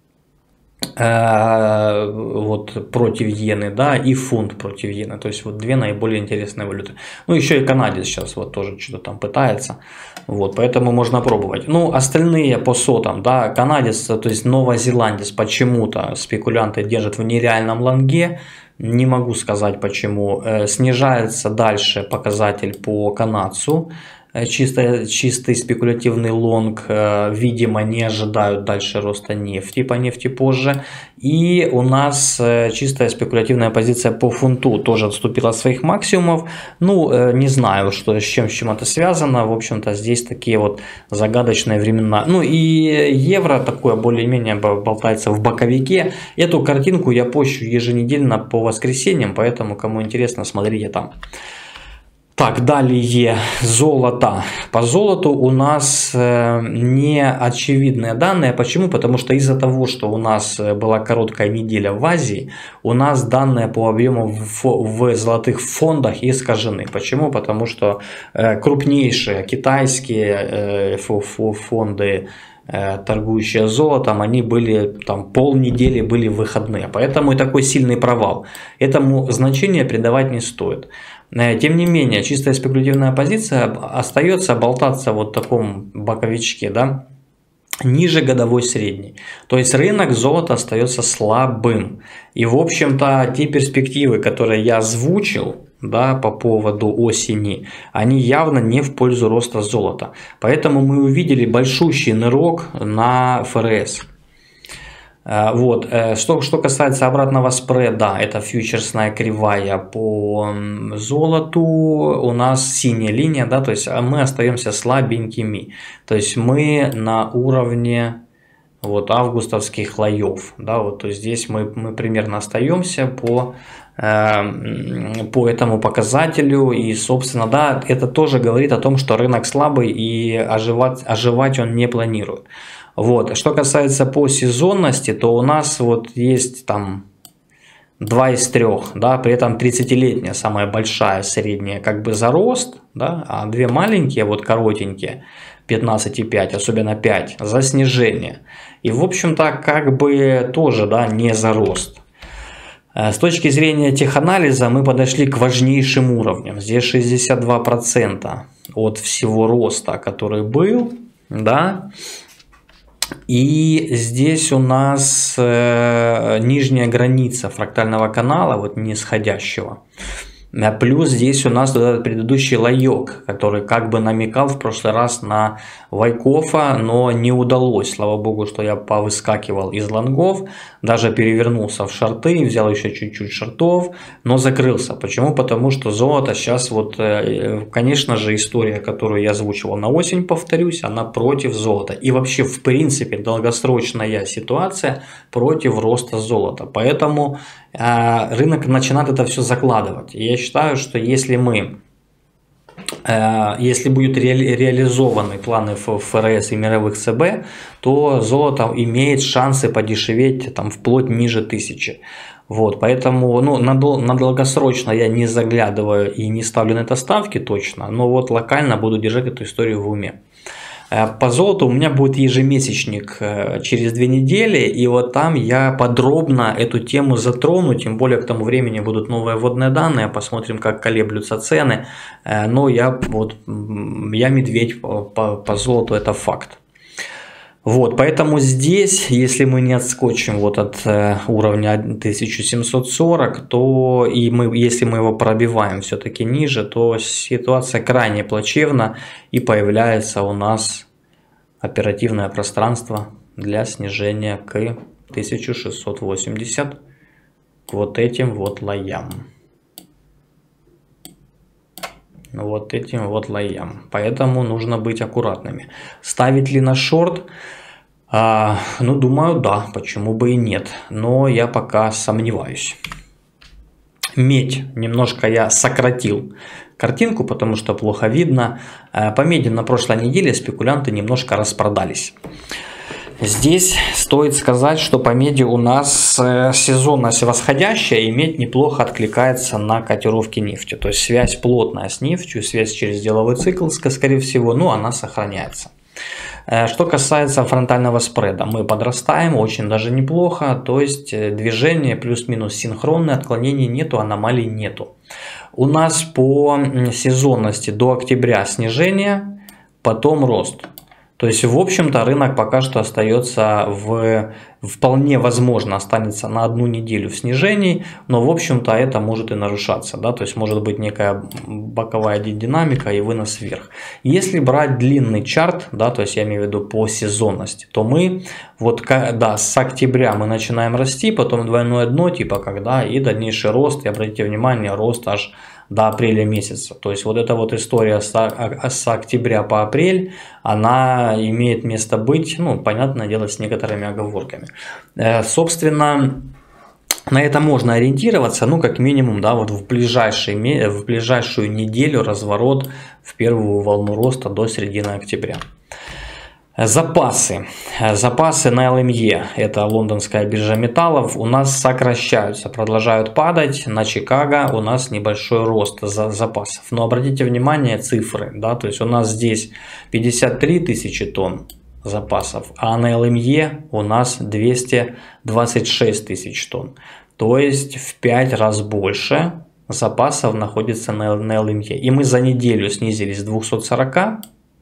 Speaker 1: э, вот, против иены, да, и фунт против иены. То есть вот две наиболее интересные валюты. Ну еще и канадец сейчас вот тоже что-то там пытается. Вот, поэтому можно пробовать. Ну, остальные по сотам, да, канадец, то есть новозеландец почему-то спекулянты держат в нереальном лонге. Не могу сказать почему. Э, снижается дальше показатель по канадцу. Чисто, чистый спекулятивный лонг, видимо, не ожидают дальше роста нефти, по нефти позже. И у нас чистая спекулятивная позиция по фунту тоже отступила от своих максимумов. Ну, не знаю, что, с чем, с чем это связано. В общем-то, здесь такие вот загадочные времена. Ну и евро такое более-менее болтается в боковике. Эту картинку я пощу еженедельно по воскресеньям, поэтому, кому интересно, смотрите там. Так, далее золото. По золоту у нас не очевидные данные. Почему? Потому что из-за того, что у нас была короткая неделя в Азии, у нас данные по объему в, в золотых фондах искажены. Почему? Потому что крупнейшие китайские фонды, торгующие золотом, они были там полнедели были выходные. Поэтому и такой сильный провал. Этому значение придавать не стоит. Тем не менее, чистая спекулятивная позиция остается болтаться вот в таком боковичке, да, ниже годовой средней. То есть рынок золота остается слабым. И в общем-то те перспективы, которые я озвучил, да, по поводу осени, они явно не в пользу роста золота. Поэтому мы увидели большущий нырок на ФРС. Вот. Что, что касается обратного спреда, это фьючерсная кривая по золоту, у нас синяя линия, да, то есть мы остаемся слабенькими. То есть мы на уровне вот августовских лоев, да, вот, то есть здесь мы, мы примерно остаемся по, э, по этому показателю, и собственно, да, это тоже говорит о том, что рынок слабый и оживать, оживать он не планирует. Вот. Что касается по сезонности, то у нас вот есть там два из трех, да, при этом тридцатилетняя самая большая средняя как бы за рост, да, а две маленькие вот коротенькие пятнадцать и пять, особенно пять за снижение. И в общем-то как бы тоже, да, не за рост. С точки зрения теханализа мы подошли к важнейшим уровням. Здесь шестьдесят два процента от всего роста, который был, да. И здесь у нас э, нижняя граница фрактального канала, вот нисходящего. Плюс здесь у нас вот этот предыдущий лаек, который как бы намекал в прошлый раз на Вайкофа, но не удалось. Слава богу, что я повыскакивал из лонгов, даже перевернулся в шорты, взял еще чуть-чуть шортов, но закрылся. Почему? Потому что золото сейчас вот, конечно же, история, которую я озвучивал на осень, повторюсь, она против золота. И вообще, в принципе, долгосрочная ситуация против роста золота. Поэтому рынок начинает это все закладывать. И я считаю, что если мы, если будут ре, реализованы планы ФРС и мировых ЦБ, то золото имеет шансы подешеветь там вплоть ниже тысячи. Вот, поэтому ну, на, на долгосрочно я не заглядываю и не ставлю на это ставки точно, но вот локально буду держать эту историю в уме. По золоту у меня будет ежемесячник через две недели, и вот там я подробно эту тему затрону, тем более к тому времени будут новые вводные данные, посмотрим, как колеблются цены, но я, вот, я медведь по, по, по золоту, это факт. Вот, поэтому здесь, если мы не отскочим вот от э, уровня тысяча семьсот сорок, то и мы, если мы его пробиваем все-таки ниже, то ситуация крайне плачевна и появляется у нас оперативное пространство для снижения к тысяче шестьсот восемьдесят, к вот этим вот лоям. Вот этим вот лоям. Поэтому нужно быть аккуратными. Ставить ли на шорт? А, ну, думаю, да. Почему бы и нет. Но я пока сомневаюсь. Медь. Немножко я сократил картинку, потому что плохо видно. По меди на прошлой неделе спекулянты немножко распродались. Здесь стоит сказать, что по меди у нас сезонность восходящая, и медь неплохо откликается на котировки нефти. То есть связь плотная с нефтью, связь через деловой цикл, скорее всего, но она сохраняется. Что касается фронтального спреда, мы подрастаем очень даже неплохо, то есть движение плюс-минус синхронное, отклонений нету, аномалий нету. У нас по сезонности до октября снижение, потом рост. То есть, в общем-то, рынок пока что остается в, вполне возможно, останется на одну неделю в снижении, но, в общем-то, это может и нарушаться, да, то есть, может быть некая боковая динамика и вынос вверх. Если брать длинный чарт, да, то есть, я имею в виду по сезонности, то мы, вот, да, с октября мы начинаем расти, потом двойное дно, типа, когда, и дальнейший рост, и обратите внимание, рост аж до апреля месяца. То есть вот эта вот история с, с октября по апрель, она имеет место быть, ну, понятное дело, с некоторыми оговорками. Э, собственно, на это можно ориентироваться, ну, как минимум, да, вот в, ближайший, в ближайшую неделю разворот в первую волну роста до середины октября. Запасы. Запасы на эл эм и, это лондонская биржа металлов, у нас сокращаются, продолжают падать. На Чикаго у нас небольшой рост запасов. Но обратите внимание цифры, да, то есть у нас здесь пятьдесят три тысячи тонн запасов, а на эл эм и у нас двести двадцать шесть тысяч тонн. То есть в пять раз больше запасов находится на, на эл эм и. И мы за неделю снизились с двухсот сорока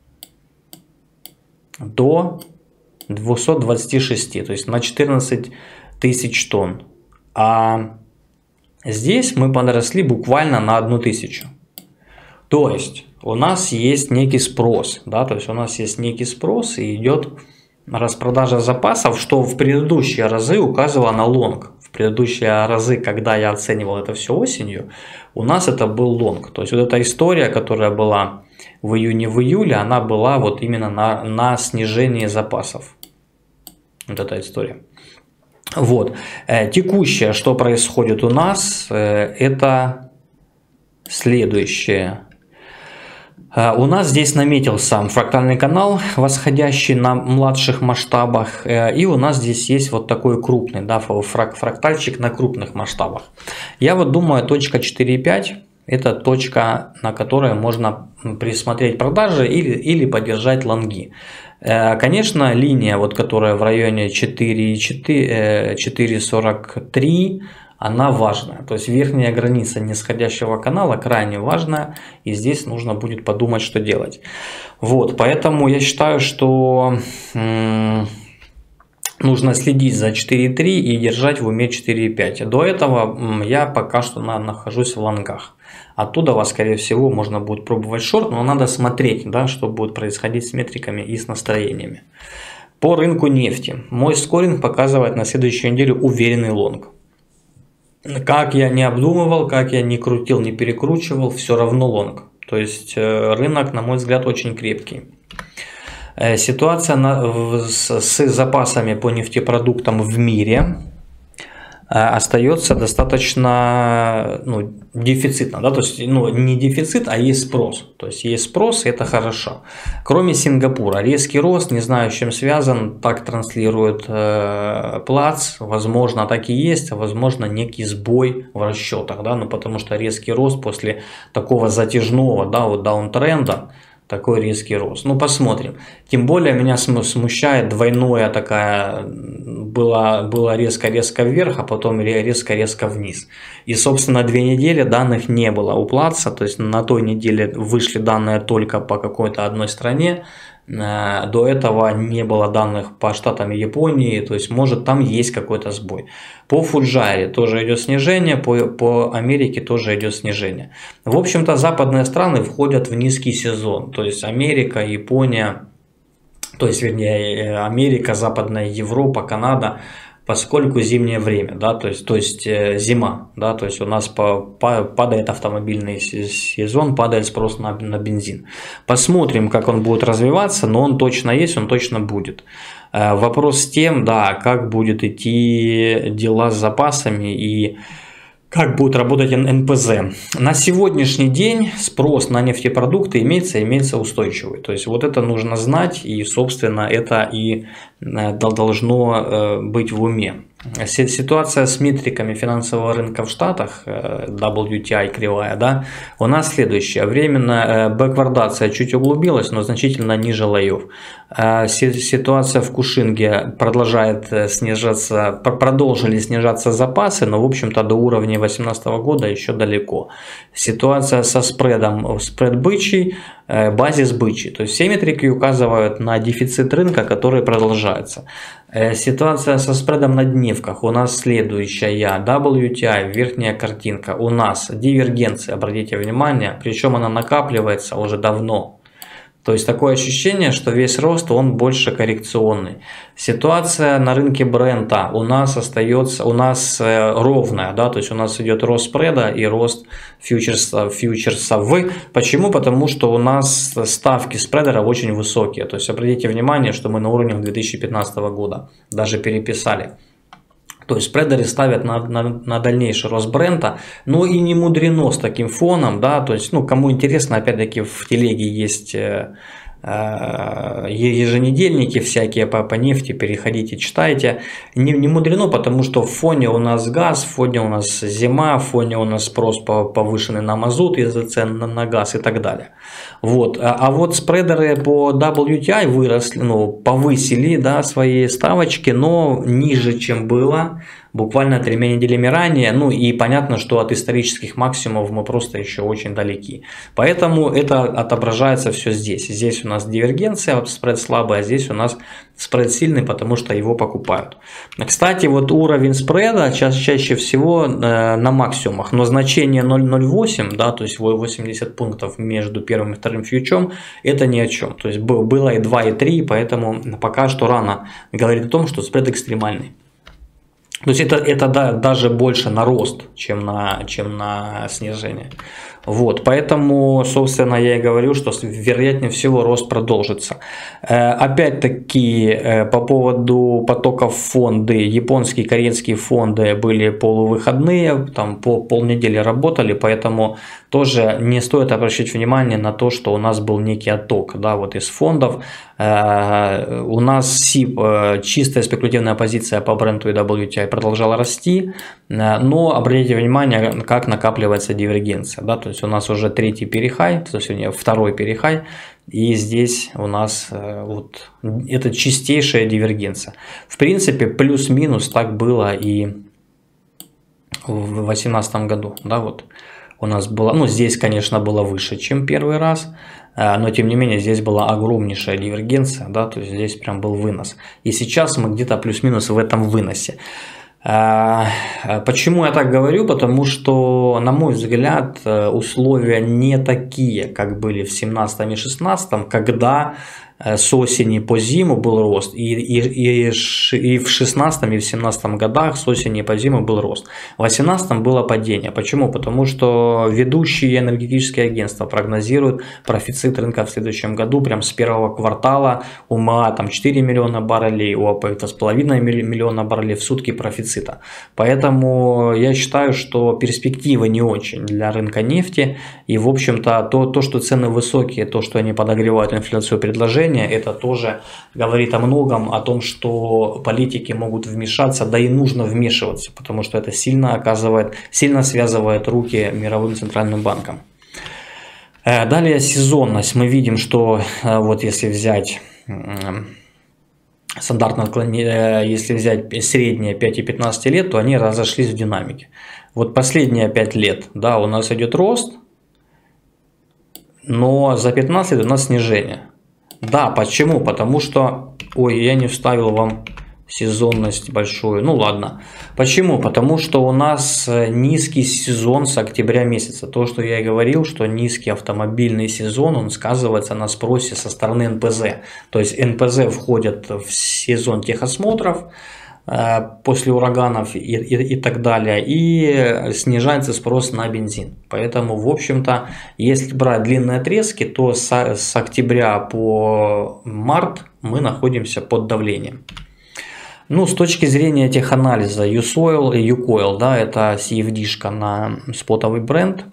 Speaker 1: до двухсот двадцати шести, то есть на четырнадцать тысяч тонн. А здесь мы подросли буквально на одну тысячу. То есть у нас есть некий спрос, да, то есть у нас есть некий спрос и идет распродажа запасов, что в предыдущие разы указывало на лонг. В предыдущие разы, когда я оценивал это все осенью, у нас это был лонг. То есть вот эта история, которая была в июне, в июле, она была вот именно на, на снижении запасов. Вот эта история. Вот. Текущее, что происходит у нас, это следующее. У нас здесь наметился фрактальный канал, восходящий на младших масштабах, и у нас здесь есть вот такой крупный, да, фрактальчик на крупных масштабах. Я вот думаю, точка четыре и пять это точка, на которой можно присмотреть продажи или, или поддержать лонги. Конечно, линия, вот, которая в районе четыре сорок три, она важная. То есть верхняя граница нисходящего канала крайне важная, и здесь нужно будет подумать, что делать. Вот, поэтому я считаю, что нужно следить за четыре и три и держать в уме четыре и пять. До этого я пока что нахожусь в лонгах. Оттуда вас, скорее всего, можно будет пробовать шорт, но надо смотреть, да, что будет происходить с метриками и с настроениями. По рынку нефти. Мой скоринг показывает на следующую неделю уверенный лонг. Как я не обдумывал, как я не крутил, не перекручивал, все равно лонг. То есть рынок, на мой взгляд, очень крепкий. Ситуация на, с, с запасами по нефтепродуктам в мире остается достаточно, ну, дефицитно, да, то есть, ну, не дефицит, а есть спрос, то есть есть спрос, и это хорошо. Кроме Сингапура, резкий рост, не знаю, с чем связан, так транслирует э, Плац, возможно, так и есть, а возможно, некий сбой в расчетах, да, ну, потому что резкий рост после такого затяжного, да, вот даунтренда, такой резкий рост. Ну, посмотрим. Тем более меня смущает двойное такая, было, было резко-резко вверх, а потом резко-резко вниз. И, собственно, две недели данных не было у Плаца, то есть на той неделе вышли данные только по какой-то одной стране. До этого не было данных по штатам Японии, то есть может там есть какой-то сбой. По Фуджайре тоже идет снижение, по, по Америке тоже идет снижение. В общем-то, западные страны входят в низкий сезон, то есть Америка, Япония, то есть вернее Америка, Западная Европа, Канада, поскольку зимнее время, да, то есть, то есть э, зима, да, то есть у нас по, по, падает автомобильный сезон, падает спрос на, на бензин. Посмотрим, как он будет развиваться, но он точно есть, он точно будет. Э, вопрос с тем, да, как будет идти дела с запасами и как будет работать эн пэ зэ. На сегодняшний день спрос на нефтепродукты имеется, имеется устойчивый. То есть вот это нужно знать, и, собственно, это и должно быть в уме. Ситуация с метриками финансового рынка в Штатах, дабл ю ти ай кривая, да, у нас следующая. Временно бэквардация чуть углубилась, но значительно ниже лоев. Ситуация в Кушинге продолжает снижаться, продолжили снижаться запасы, но, в общем-то, до уровня две тысячи восемнадцатого года еще далеко. Ситуация со спредом, спред бычий, базис бычий. То есть все метрики указывают на дефицит рынка, который продолжается. Ситуация со спредом на дневках у нас следующая. дабл ю ти ай, верхняя картинка. У нас дивергенция, обратите внимание, причем она накапливается уже давно. То есть такое ощущение, что весь рост он больше коррекционный. Ситуация на рынке Брента у нас остается, у нас ровная, да, то есть у нас идет рост спреда и рост фьючерсов, фьючерсов. Почему? Потому что у нас ставки спреда очень высокие. То есть обратите внимание, что мы на уровне две тысячи пятнадцатого года даже переписали. То есть спредеры ставят на, на, на дальнейший рост Брента, но и не мудрено с таким фоном, да, то есть, ну, кому интересно, опять-таки в телеге есть э, э, еженедельники всякие по, по нефти, переходите, читайте. Не, не мудрено, потому что в фоне у нас газ, в фоне у нас зима, в фоне у нас спрос повышенный на мазут из-за цен на, на газ и так далее. Вот. А, а вот спредеры по дабл ю ти ай выросли, ну, повысили, да, свои ставочки, но ниже, чем было буквально тремя неделями ранее. Ну и понятно, что от исторических максимумов мы просто еще очень далеки. Поэтому это отображается все здесь. Здесь у нас дивергенция, спред слабый, а здесь у нас спред сильный, потому что его покупают. Кстати, вот уровень спреда ча чаще всего э, на максимумах, но значение ноль целых ноль восемь, да, то есть восемьдесят пунктов между первым и вторым фьючем, это ни о чем. То есть было и два, и три, поэтому пока что рано говорить о том, что спред экстремальный. То есть это, это да, даже больше на рост, чем на, чем на снижение. Вот, поэтому, собственно, я и говорю, что вероятнее всего рост продолжится. Опять-таки, по поводу потоков фонды, японские и корейские фонды были полувыходные, там по полнедели работали, поэтому тоже не стоит обращать внимание на то, что у нас был некий отток, да, вот из фондов. У нас сип, чистая спекулятивная позиция по бренду и дабл ю ти ай продолжала расти, но обратите внимание, как накапливается дивергенция, да, то есть у нас уже третий перехай, то есть второй перехай, и здесь у нас вот это чистейшая дивергенция. В принципе, плюс-минус так было и в две тысячи восемнадцатом году, да, вот. у нас было, ну здесь, конечно, было выше, чем первый раз, но тем не менее здесь была огромнейшая дивергенция, да, то есть здесь прям был вынос. И сейчас мы где-то плюс-минус в этом выносе. Почему я так говорю? Потому что, на мой взгляд, условия не такие, как были в семнадцатом и шестнадцатом, когда с осени по зиму был рост, и, и, и, и в шестнадцатом и в семнадцатом годах с осени по зиму был рост. В восемнадцатом было падение. Почему? Потому что ведущие энергетические агентства прогнозируют профицит рынка в следующем году, прям с первого квартала у МА там четыре миллиона баррелей, у АП два с половиной миллиона баррелей в сутки профицита. Поэтому я считаю, что перспективы не очень для рынка нефти, и в общем-то то, то что цены высокие, то, что они подогревают инфляцию предложения, это тоже говорит о многом, о том, что политики могут вмешаться, да и нужно вмешиваться, потому что это сильно оказывает, сильно связывает руки мировым центральным банкам. Далее сезонность. Мы видим, что вот если взять стандартное отклонение, если взять средние пять и пятнадцать лет, то они разошлись в динамике. Вот последние пять лет, да, у нас идет рост, но за пятнадцать лет у нас снижение. Да, почему? Потому что... Ой, я не вставил вам сезонность большую. Ну ладно. Почему? Потому что у нас низкий сезон с октября месяца. То, что я и говорил, что низкий автомобильный сезон, он сказывается на спросе со стороны эн пэ зэ. То есть эн пэ зэ входят в сезон техосмотров после ураганов и, и, и так далее, и снижается спрос на бензин. Поэтому, в общем-то, если брать длинные отрезки, то с, с октября по март мы находимся под давлением. Ну, с точки зрения теханализа Юсойл и Юкойл, да, это си эф ди-шка на спотовый бренд,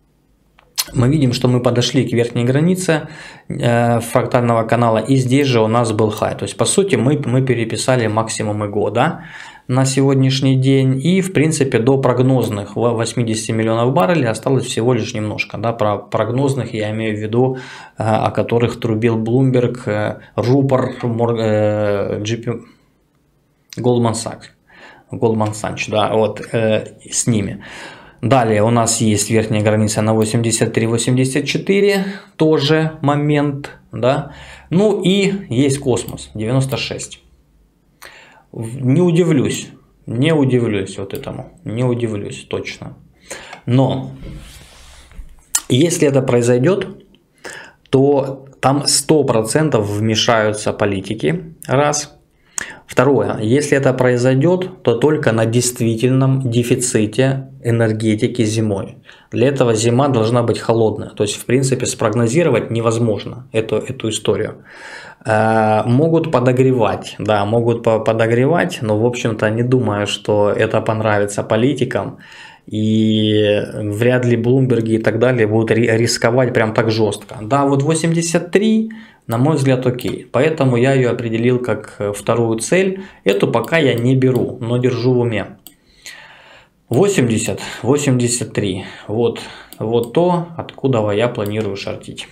Speaker 1: мы видим, что мы подошли к верхней границе э, фрактального канала, и здесь же у нас был хай. То есть, по сути, мы, мы переписали максимумы года на сегодняшний день, и, в принципе, до прогнозных восьмидесяти миллионов баррелей осталось всего лишь немножко. Да, про прогнозных я имею в виду, э, о которых трубил Bloomberg, э, Рупор, э, джи пи, Goldman Sachs, Goldman Sachs, да, вот э, с ними. Далее у нас есть верхняя граница на восемьдесят три — восемьдесят четыре, тоже момент, да. Ну и есть космос девяносто шесть. Не удивлюсь, не удивлюсь вот этому, не удивлюсь точно. Но если это произойдет, то там сто процентов вмешаются политики, раз. Второе, если это произойдет, то только на действительном дефиците энергетики зимой. Для этого зима должна быть холодная. То есть, в принципе, спрогнозировать невозможно эту, эту историю. Э, могут подогревать, да, могут подогревать, но, в общем-то, не думаю, что это понравится политикам. И вряд ли Блумберги и так далее будут рисковать прям так жестко. Да, вот восемьдесят три, на мой взгляд, окей. Поэтому я ее определил как вторую цель. Эту пока я не беру, но держу в уме. восемьдесят, восемьдесят три. Вот, вот то, откуда я планирую шортить.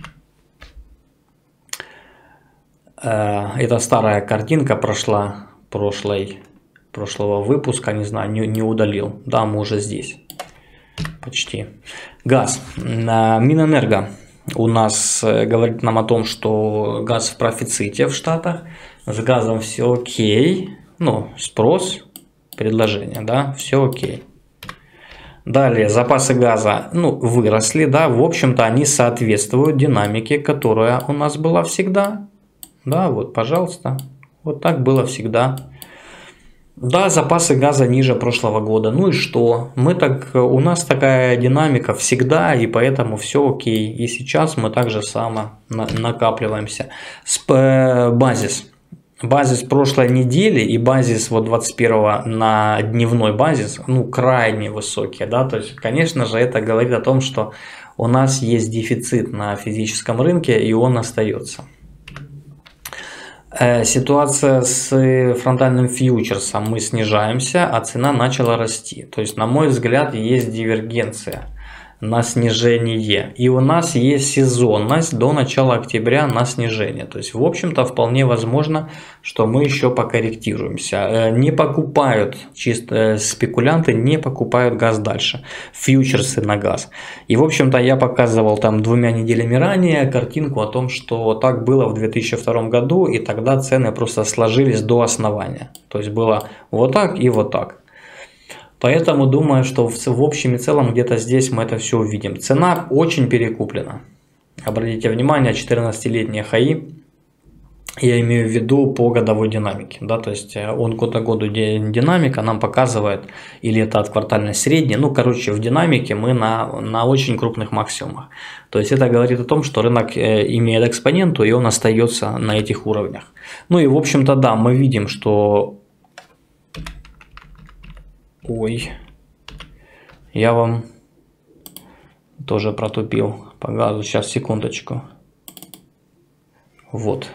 Speaker 1: Это старая картинка прошла прошлой. прошлого выпуска, не знаю, не, не удалил. Да, мы уже здесь. Почти. Газ. Минэнерго у нас говорит нам о том, что газ в профиците в Штатах. С газом все окей. Ну, спрос, предложение, да, все окей. Далее, запасы газа, ну, выросли, да, в общем-то, они соответствуют динамике, которая у нас была всегда. Да, вот, пожалуйста, вот так было всегда. Да, запасы газа ниже прошлого года. Ну и что? Мы так, у нас такая динамика всегда, и поэтому все окей. И сейчас мы так же само накапливаемся. Базис. Базис прошлой недели и базис вот двадцать первого на дневной базис, ну, крайне высокие. Да? То есть, конечно же, это говорит о том, что у нас есть дефицит на физическом рынке, и он остается. Ситуация с фронтальным фьючерсом. Мы снижаемся, а цена начала расти. То есть, на мой взгляд, есть дивергенция. на снижение. И у нас есть сезонность до начала октября на снижение. То есть, в общем-то, вполне возможно, что мы еще покорректируемся. Не покупают, чисто спекулянты не покупают газ дальше. Фьючерсы на газ. И, в общем-то, я показывал там двумя неделями ранее картинку о том, что так было в две тысячи втором году, и тогда цены просто сложились до основания. То есть, было вот так и вот так. Поэтому думаю, что в, в общем и целом где-то здесь мы это все увидим. Цена очень перекуплена. Обратите внимание, четырнадцатилетний ХАИ, я имею в виду по годовой динамике. Да, то есть он год от года динамика нам показывает, или это от квартальной средней. Ну, короче, в динамике мы на, на очень крупных максимумах. То есть это говорит о том, что рынок имеет экспоненту, и он остается на этих уровнях. Ну и в общем-то, да, мы видим, что... Ой, я вам тоже протупил по газу. Сейчас, секундочку. Вот.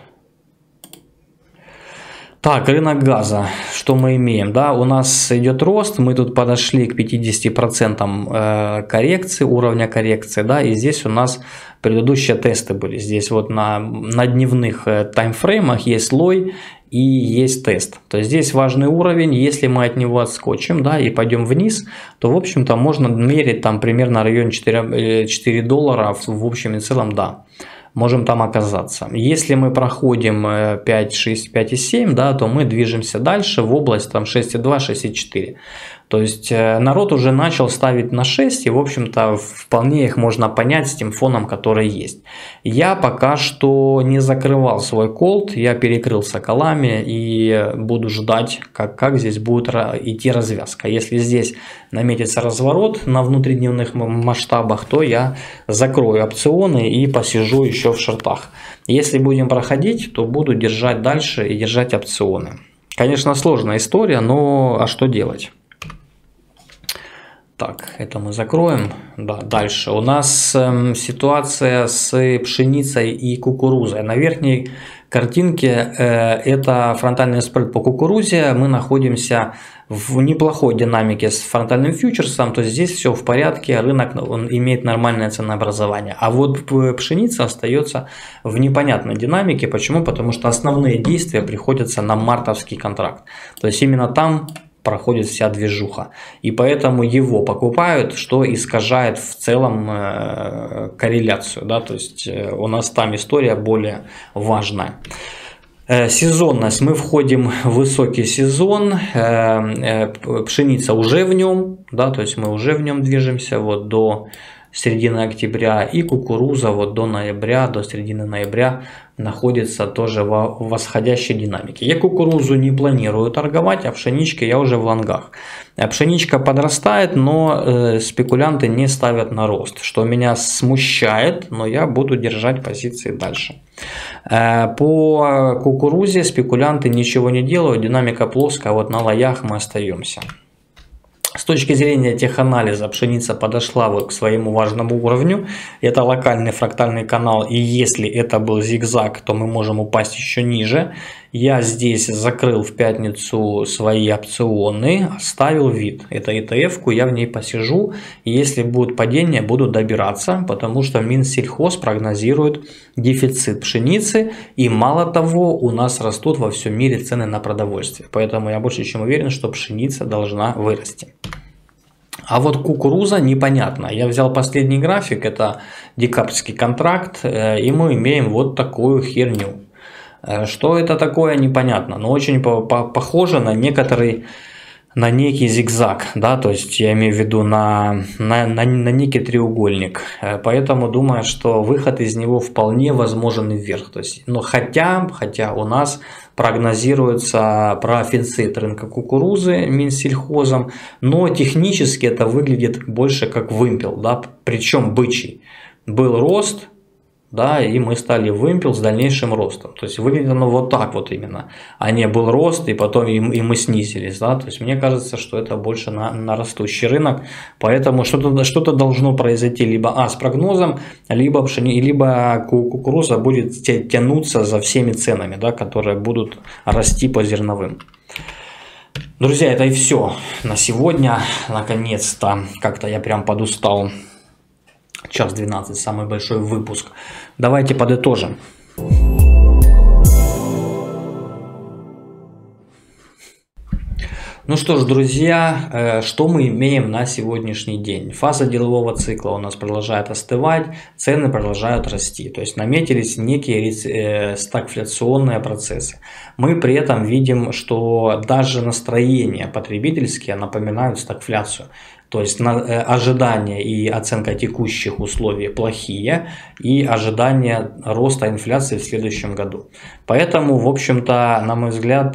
Speaker 1: Так, рынок газа. Что мы имеем? Да, у нас идет рост. Мы тут подошли к пятидесяти процентам коррекции, уровня коррекции. Да, и здесь у нас предыдущие тесты были. Здесь вот на, на дневных таймфреймах есть лой и есть тест. То есть здесь важный уровень. Если мы от него отскочим, да, и пойдем вниз, то, в общем-то, можно мерить там примерно район четыре доллара. В общем и целом, да, можем там оказаться. Если мы проходим пять, шесть, пять и семь, да, то мы движемся дальше в область там шесть и два, шесть и четыре. То есть народ уже начал ставить на шесть, и, в общем-то, вполне их можно понять с тем фоном, который есть. Я пока что не закрывал свой колд, я перекрылся колами и буду ждать, как, как здесь будет идти развязка. Если здесь наметится разворот на внутридневных масштабах, то я закрою опционы и посижу еще в шортах. Если будем проходить, то буду держать дальше и держать опционы. Конечно, сложная история, но а что делать? Так, это мы закроем. Да, дальше. У нас э, ситуация с пшеницей и кукурузой. На верхней картинке э, это фронтальный спред по кукурузе. Мы находимся в неплохой динамике с фронтальным фьючерсом. То есть здесь все в порядке. Рынок он имеет нормальное ценообразование. А вот пшеница остается в непонятной динамике. Почему? Потому что основные действия приходятся на мартовский контракт. То есть именно там проходит вся движуха. И поэтому его покупают, что искажает в целом э, корреляцию. Да? То есть э, у нас там история более важная. Э, сезонность. Мы входим в высокий сезон. Э, э, пшеница уже в нем. Да? То есть мы уже в нем движемся вот до середины октября. И кукуруза вот до ноября, до середины ноября находится тоже в восходящей динамике. Я кукурузу не планирую торговать, а пшеничкой я уже в лонгах. Пшеничка подрастает, но э, спекулянты не ставят на рост, что меня смущает, но я буду держать позиции дальше. Э, по кукурузе спекулянты ничего не делают, динамика плоская, вот на лоях мы остаемся. С точки зрения теханализа пшеница подошла вот к своему важному уровню. Это локальный фрактальный канал, и если это был зигзаг, то мы можем упасть еще ниже. Я здесь закрыл в пятницу свои опционы, оставил вид. Это и тэ эф-ку, я в ней посижу. И если будет падение, буду добираться, потому что Минсельхоз прогнозирует дефицит пшеницы. И мало того, у нас растут во всем мире цены на продовольствие. Поэтому я больше чем уверен, что пшеница должна вырасти. А вот кукуруза непонятно. Я взял последний график, это декабрьский контракт, и мы имеем вот такую херню. Что это такое, непонятно, но очень по по похоже на некоторый, на некий зигзаг, да, то есть я имею в виду на, на, на, на некий треугольник. Поэтому думаю, что выход из него вполне возможен вверх. То есть, но хотя, хотя у нас прогнозируется профицит рынка кукурузы Минсельхозом, но технически это выглядит больше как вымпел, да, причем бычий. Был рост, да, и мы стали в вымпел с дальнейшим ростом. То есть выглядит оно вот так вот именно, а не был рост и потом и, и мы снизились. Да? То есть мне кажется, что это больше на, на растущий рынок, поэтому что-то что-то должно произойти либо а, с прогнозом, либо, пшени, либо кукуруза будет тянуться за всеми ценами, да, которые будут расти по зерновым. Друзья, это и все на сегодня. Наконец-то как-то я прям подустал час двенадцать, самый большой выпуск. Давайте подытожим. Ну что ж, друзья, что мы имеем на сегодняшний день? Фаза делового цикла у нас продолжает остывать, цены продолжают расти. То есть наметились некие стагфляционные процессы. Мы при этом видим, что даже настроения потребительские напоминают стагфляцию. То есть ожидания и оценка текущих условий плохие, и ожидания роста инфляции в следующем году. Поэтому, в общем-то, на мой взгляд,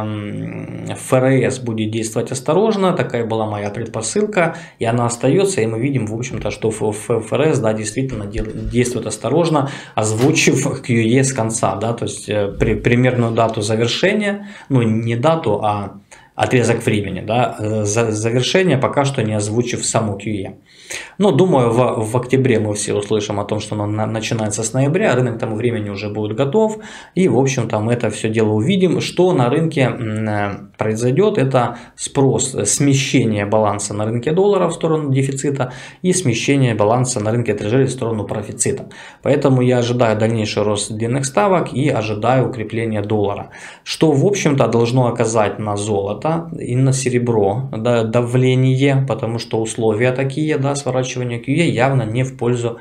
Speaker 1: эф эр эс будет действовать осторожно. Такая была моя предпосылка, и она остается. И мы видим, в общем-то, что эф эр эс, да, действительно действует осторожно, озвучив кью и с конца. Да, то есть при, примерную дату завершения, ну не дату, а отрезок времени, да, завершение пока что не озвучив саму кью и. Но думаю, в, в октябре мы все услышим о том, что оно начинается с ноября, рынок к тому времени уже будет готов, и в общем-то мы это все дело увидим. Что на рынке произойдет, это спрос, смещение баланса на рынке доллара в сторону дефицита и смещение баланса на рынке трежери в сторону профицита. Поэтому я ожидаю дальнейший рост длинных ставок и ожидаю укрепления доллара, что в общем-то должно оказать на золото и на серебро, да, давление, потому что условия такие, да, сворачивания кью и явно не в пользу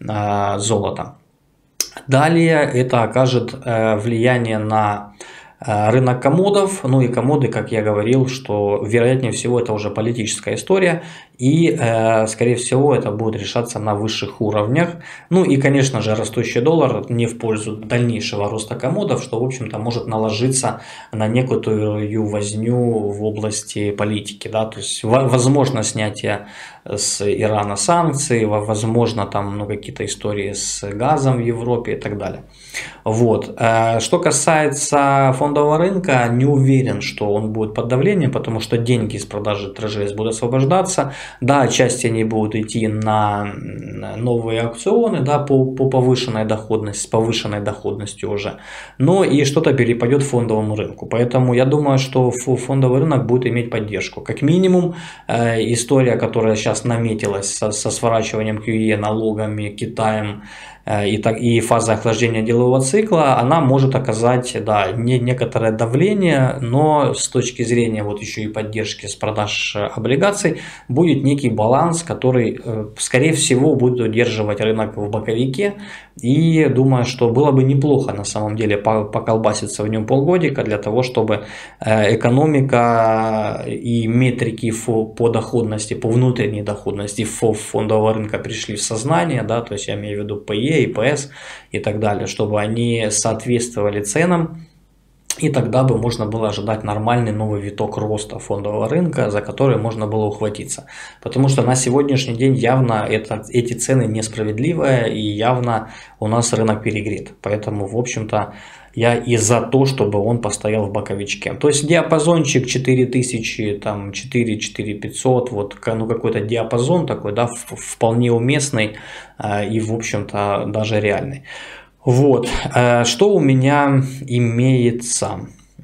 Speaker 1: э, золота. Далее это окажет э, влияние на э, рынок комодов. Ну и комоды, как я говорил, что вероятнее всего это уже политическая история. И, э, скорее всего, это будет решаться на высших уровнях. Ну и, конечно же, растущий доллар не в пользу дальнейшего роста комодов, что, в общем-то, может наложиться на некоторую возню в области политики. Да? То есть, возможно снятие с Ирана санкций, возможно, там ну, какие-то истории с газом в Европе и так далее. Вот. Что касается фондового рынка, не уверен, что он будет под давлением, потому что деньги из продажи трежерис будут освобождаться. Да, часть они будут идти на новые аукционы, да, по, по повышенной доходности, с повышенной доходностью уже. Но и что-то перепадет фондовому рынку. Поэтому я думаю, что фондовый рынок будет иметь поддержку. Как минимум, э, история, которая сейчас наметилась со, со сворачиванием кью и, налогами, Китаем, И, так, и фаза охлаждения делового цикла, она может оказать, да, не, некоторое давление, но с точки зрения вот еще и поддержки с продаж облигаций будет некий баланс, который, скорее всего, будет удерживать рынок в боковике. И думаю, что было бы неплохо на самом деле поколбаситься в нем полгодика для того, чтобы экономика и метрики по доходности, по внутренней доходности фондового рынка пришли в сознание, да, то есть я имею в виду пэ е, и пэ эс и так далее, чтобы они соответствовали ценам, и тогда бы можно было ожидать нормальный новый виток роста фондового рынка, за который можно было ухватиться. Потому что на сегодняшний день явно это, эти цены несправедливые, и явно у нас рынок перегрет. Поэтому, в общем-то, я и за то, чтобы он постоял в боковичке. То есть диапазончик четыре тысячи, там четыре тысячи пятьсот, вот ну, какой-то диапазон такой, да, вполне уместный и, в общем-то, даже реальный. Вот, что у меня имеется.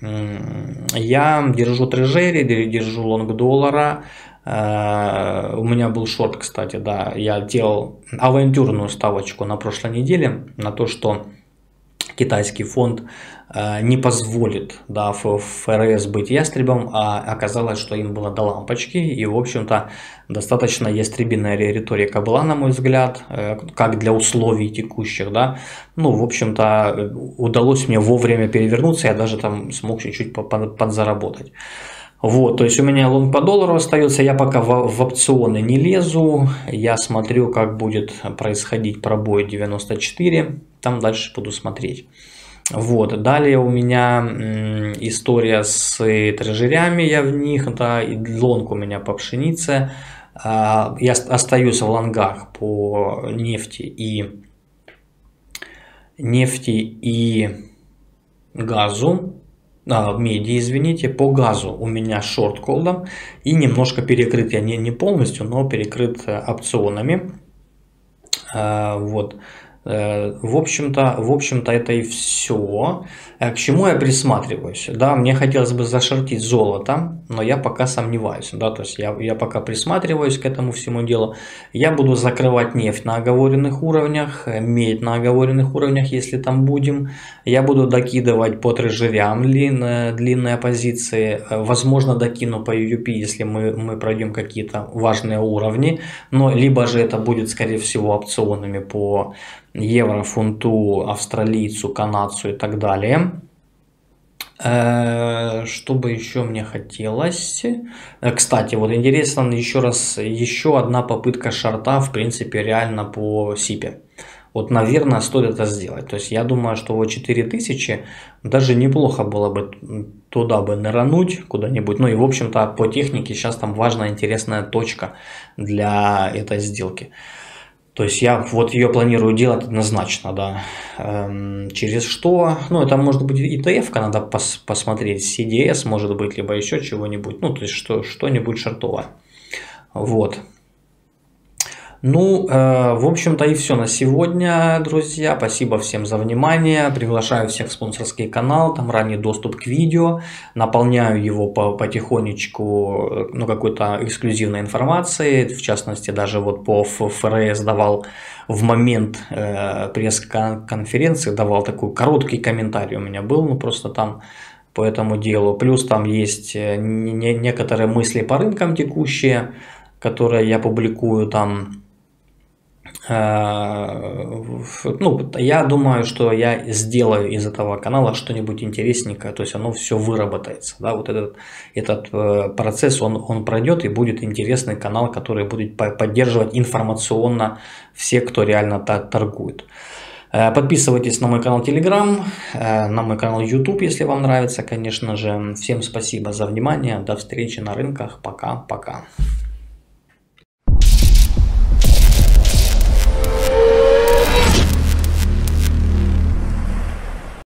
Speaker 1: Я держу трежери, держу лонг доллара. У меня был шорт, кстати, да, я делал авантюрную ставочку на прошлой неделе на то, что китайский фонд не позволит, да, эф эр эс быть ястребом, а оказалось, что им было до лампочки. И, в общем-то, достаточно ястребиная риторика была, на мой взгляд, как для условий текущих. Да. Ну, в общем-то, удалось мне вовремя перевернуться, я даже там смог чуть-чуть подзаработать. Вот, то есть у меня лонг по доллару остается, я пока в, в опционы не лезу, я смотрю, как будет происходить пробой девяносто четыре, там дальше буду смотреть. Вот, далее у меня м, история с трежерями, я в них, да, и лонг у меня по пшенице, а, я остаюсь в лонгах по нефти и нефти и газу. А, меди, извините, по газу у меня шорт колдом и немножко перекрыт, я не, не полностью, но перекрыт опционами. А, вот. В общем-то, в общем-то, это и все. К чему я присматриваюсь? Да, мне хотелось бы зашортить золото, но я пока сомневаюсь. Да, то есть я, я пока присматриваюсь к этому всему делу. Я буду закрывать нефть на оговоренных уровнях, медь на оговоренных уровнях, если там будем. Я буду докидывать по трежерям длинные, длинные позиции. Возможно, докину по ю ю пи, если мы, мы пройдем какие-то важные уровни. Но либо же это будет, скорее всего, опционами по евро, фунту, австралийцу, канадцу и так далее. Что бы еще мне хотелось? Кстати, вот интересно, еще раз, еще одна попытка шорта, в принципе, реально по сипе. Вот, наверное, стоит это сделать. То есть я думаю, что вот четыре тысячи даже неплохо было бы туда бы нырнуть куда-нибудь. Ну и, в общем-то, по технике сейчас там важная, интересная точка для этой сделки. То есть я вот ее планирую делать однозначно, да. Эм, через что? Ну, это может быть и тэ эф-ка, надо пос посмотреть, си ди эс может быть, либо еще чего-нибудь. Ну, то есть что, что-нибудь шортовое. Вот. Ну, э, в общем-то и все на сегодня, друзья. Спасибо всем за внимание. Приглашаю всех в спонсорский канал, там ранний доступ к видео. Наполняю его по потихонечку, ну, какой-то эксклюзивной информацией. В частности, даже вот по эф эр эс давал в момент э, пресс-конференции, давал такой короткий комментарий у меня был, ну, просто там по этому делу. Плюс там есть не некоторые мысли по рынкам текущие, которые я публикую там. Ну, я думаю, что я сделаю из этого канала что-нибудь интересненькое, то есть оно все выработается, да, вот этот, этот процесс, он, он пройдет и будет интересный канал, который будет поддерживать информационно все, кто реально торгует. Подписывайтесь на мой канал Telegram, на мой канал YouTube, если вам нравится, конечно же. Всем спасибо за внимание, до встречи на рынках, пока-пока.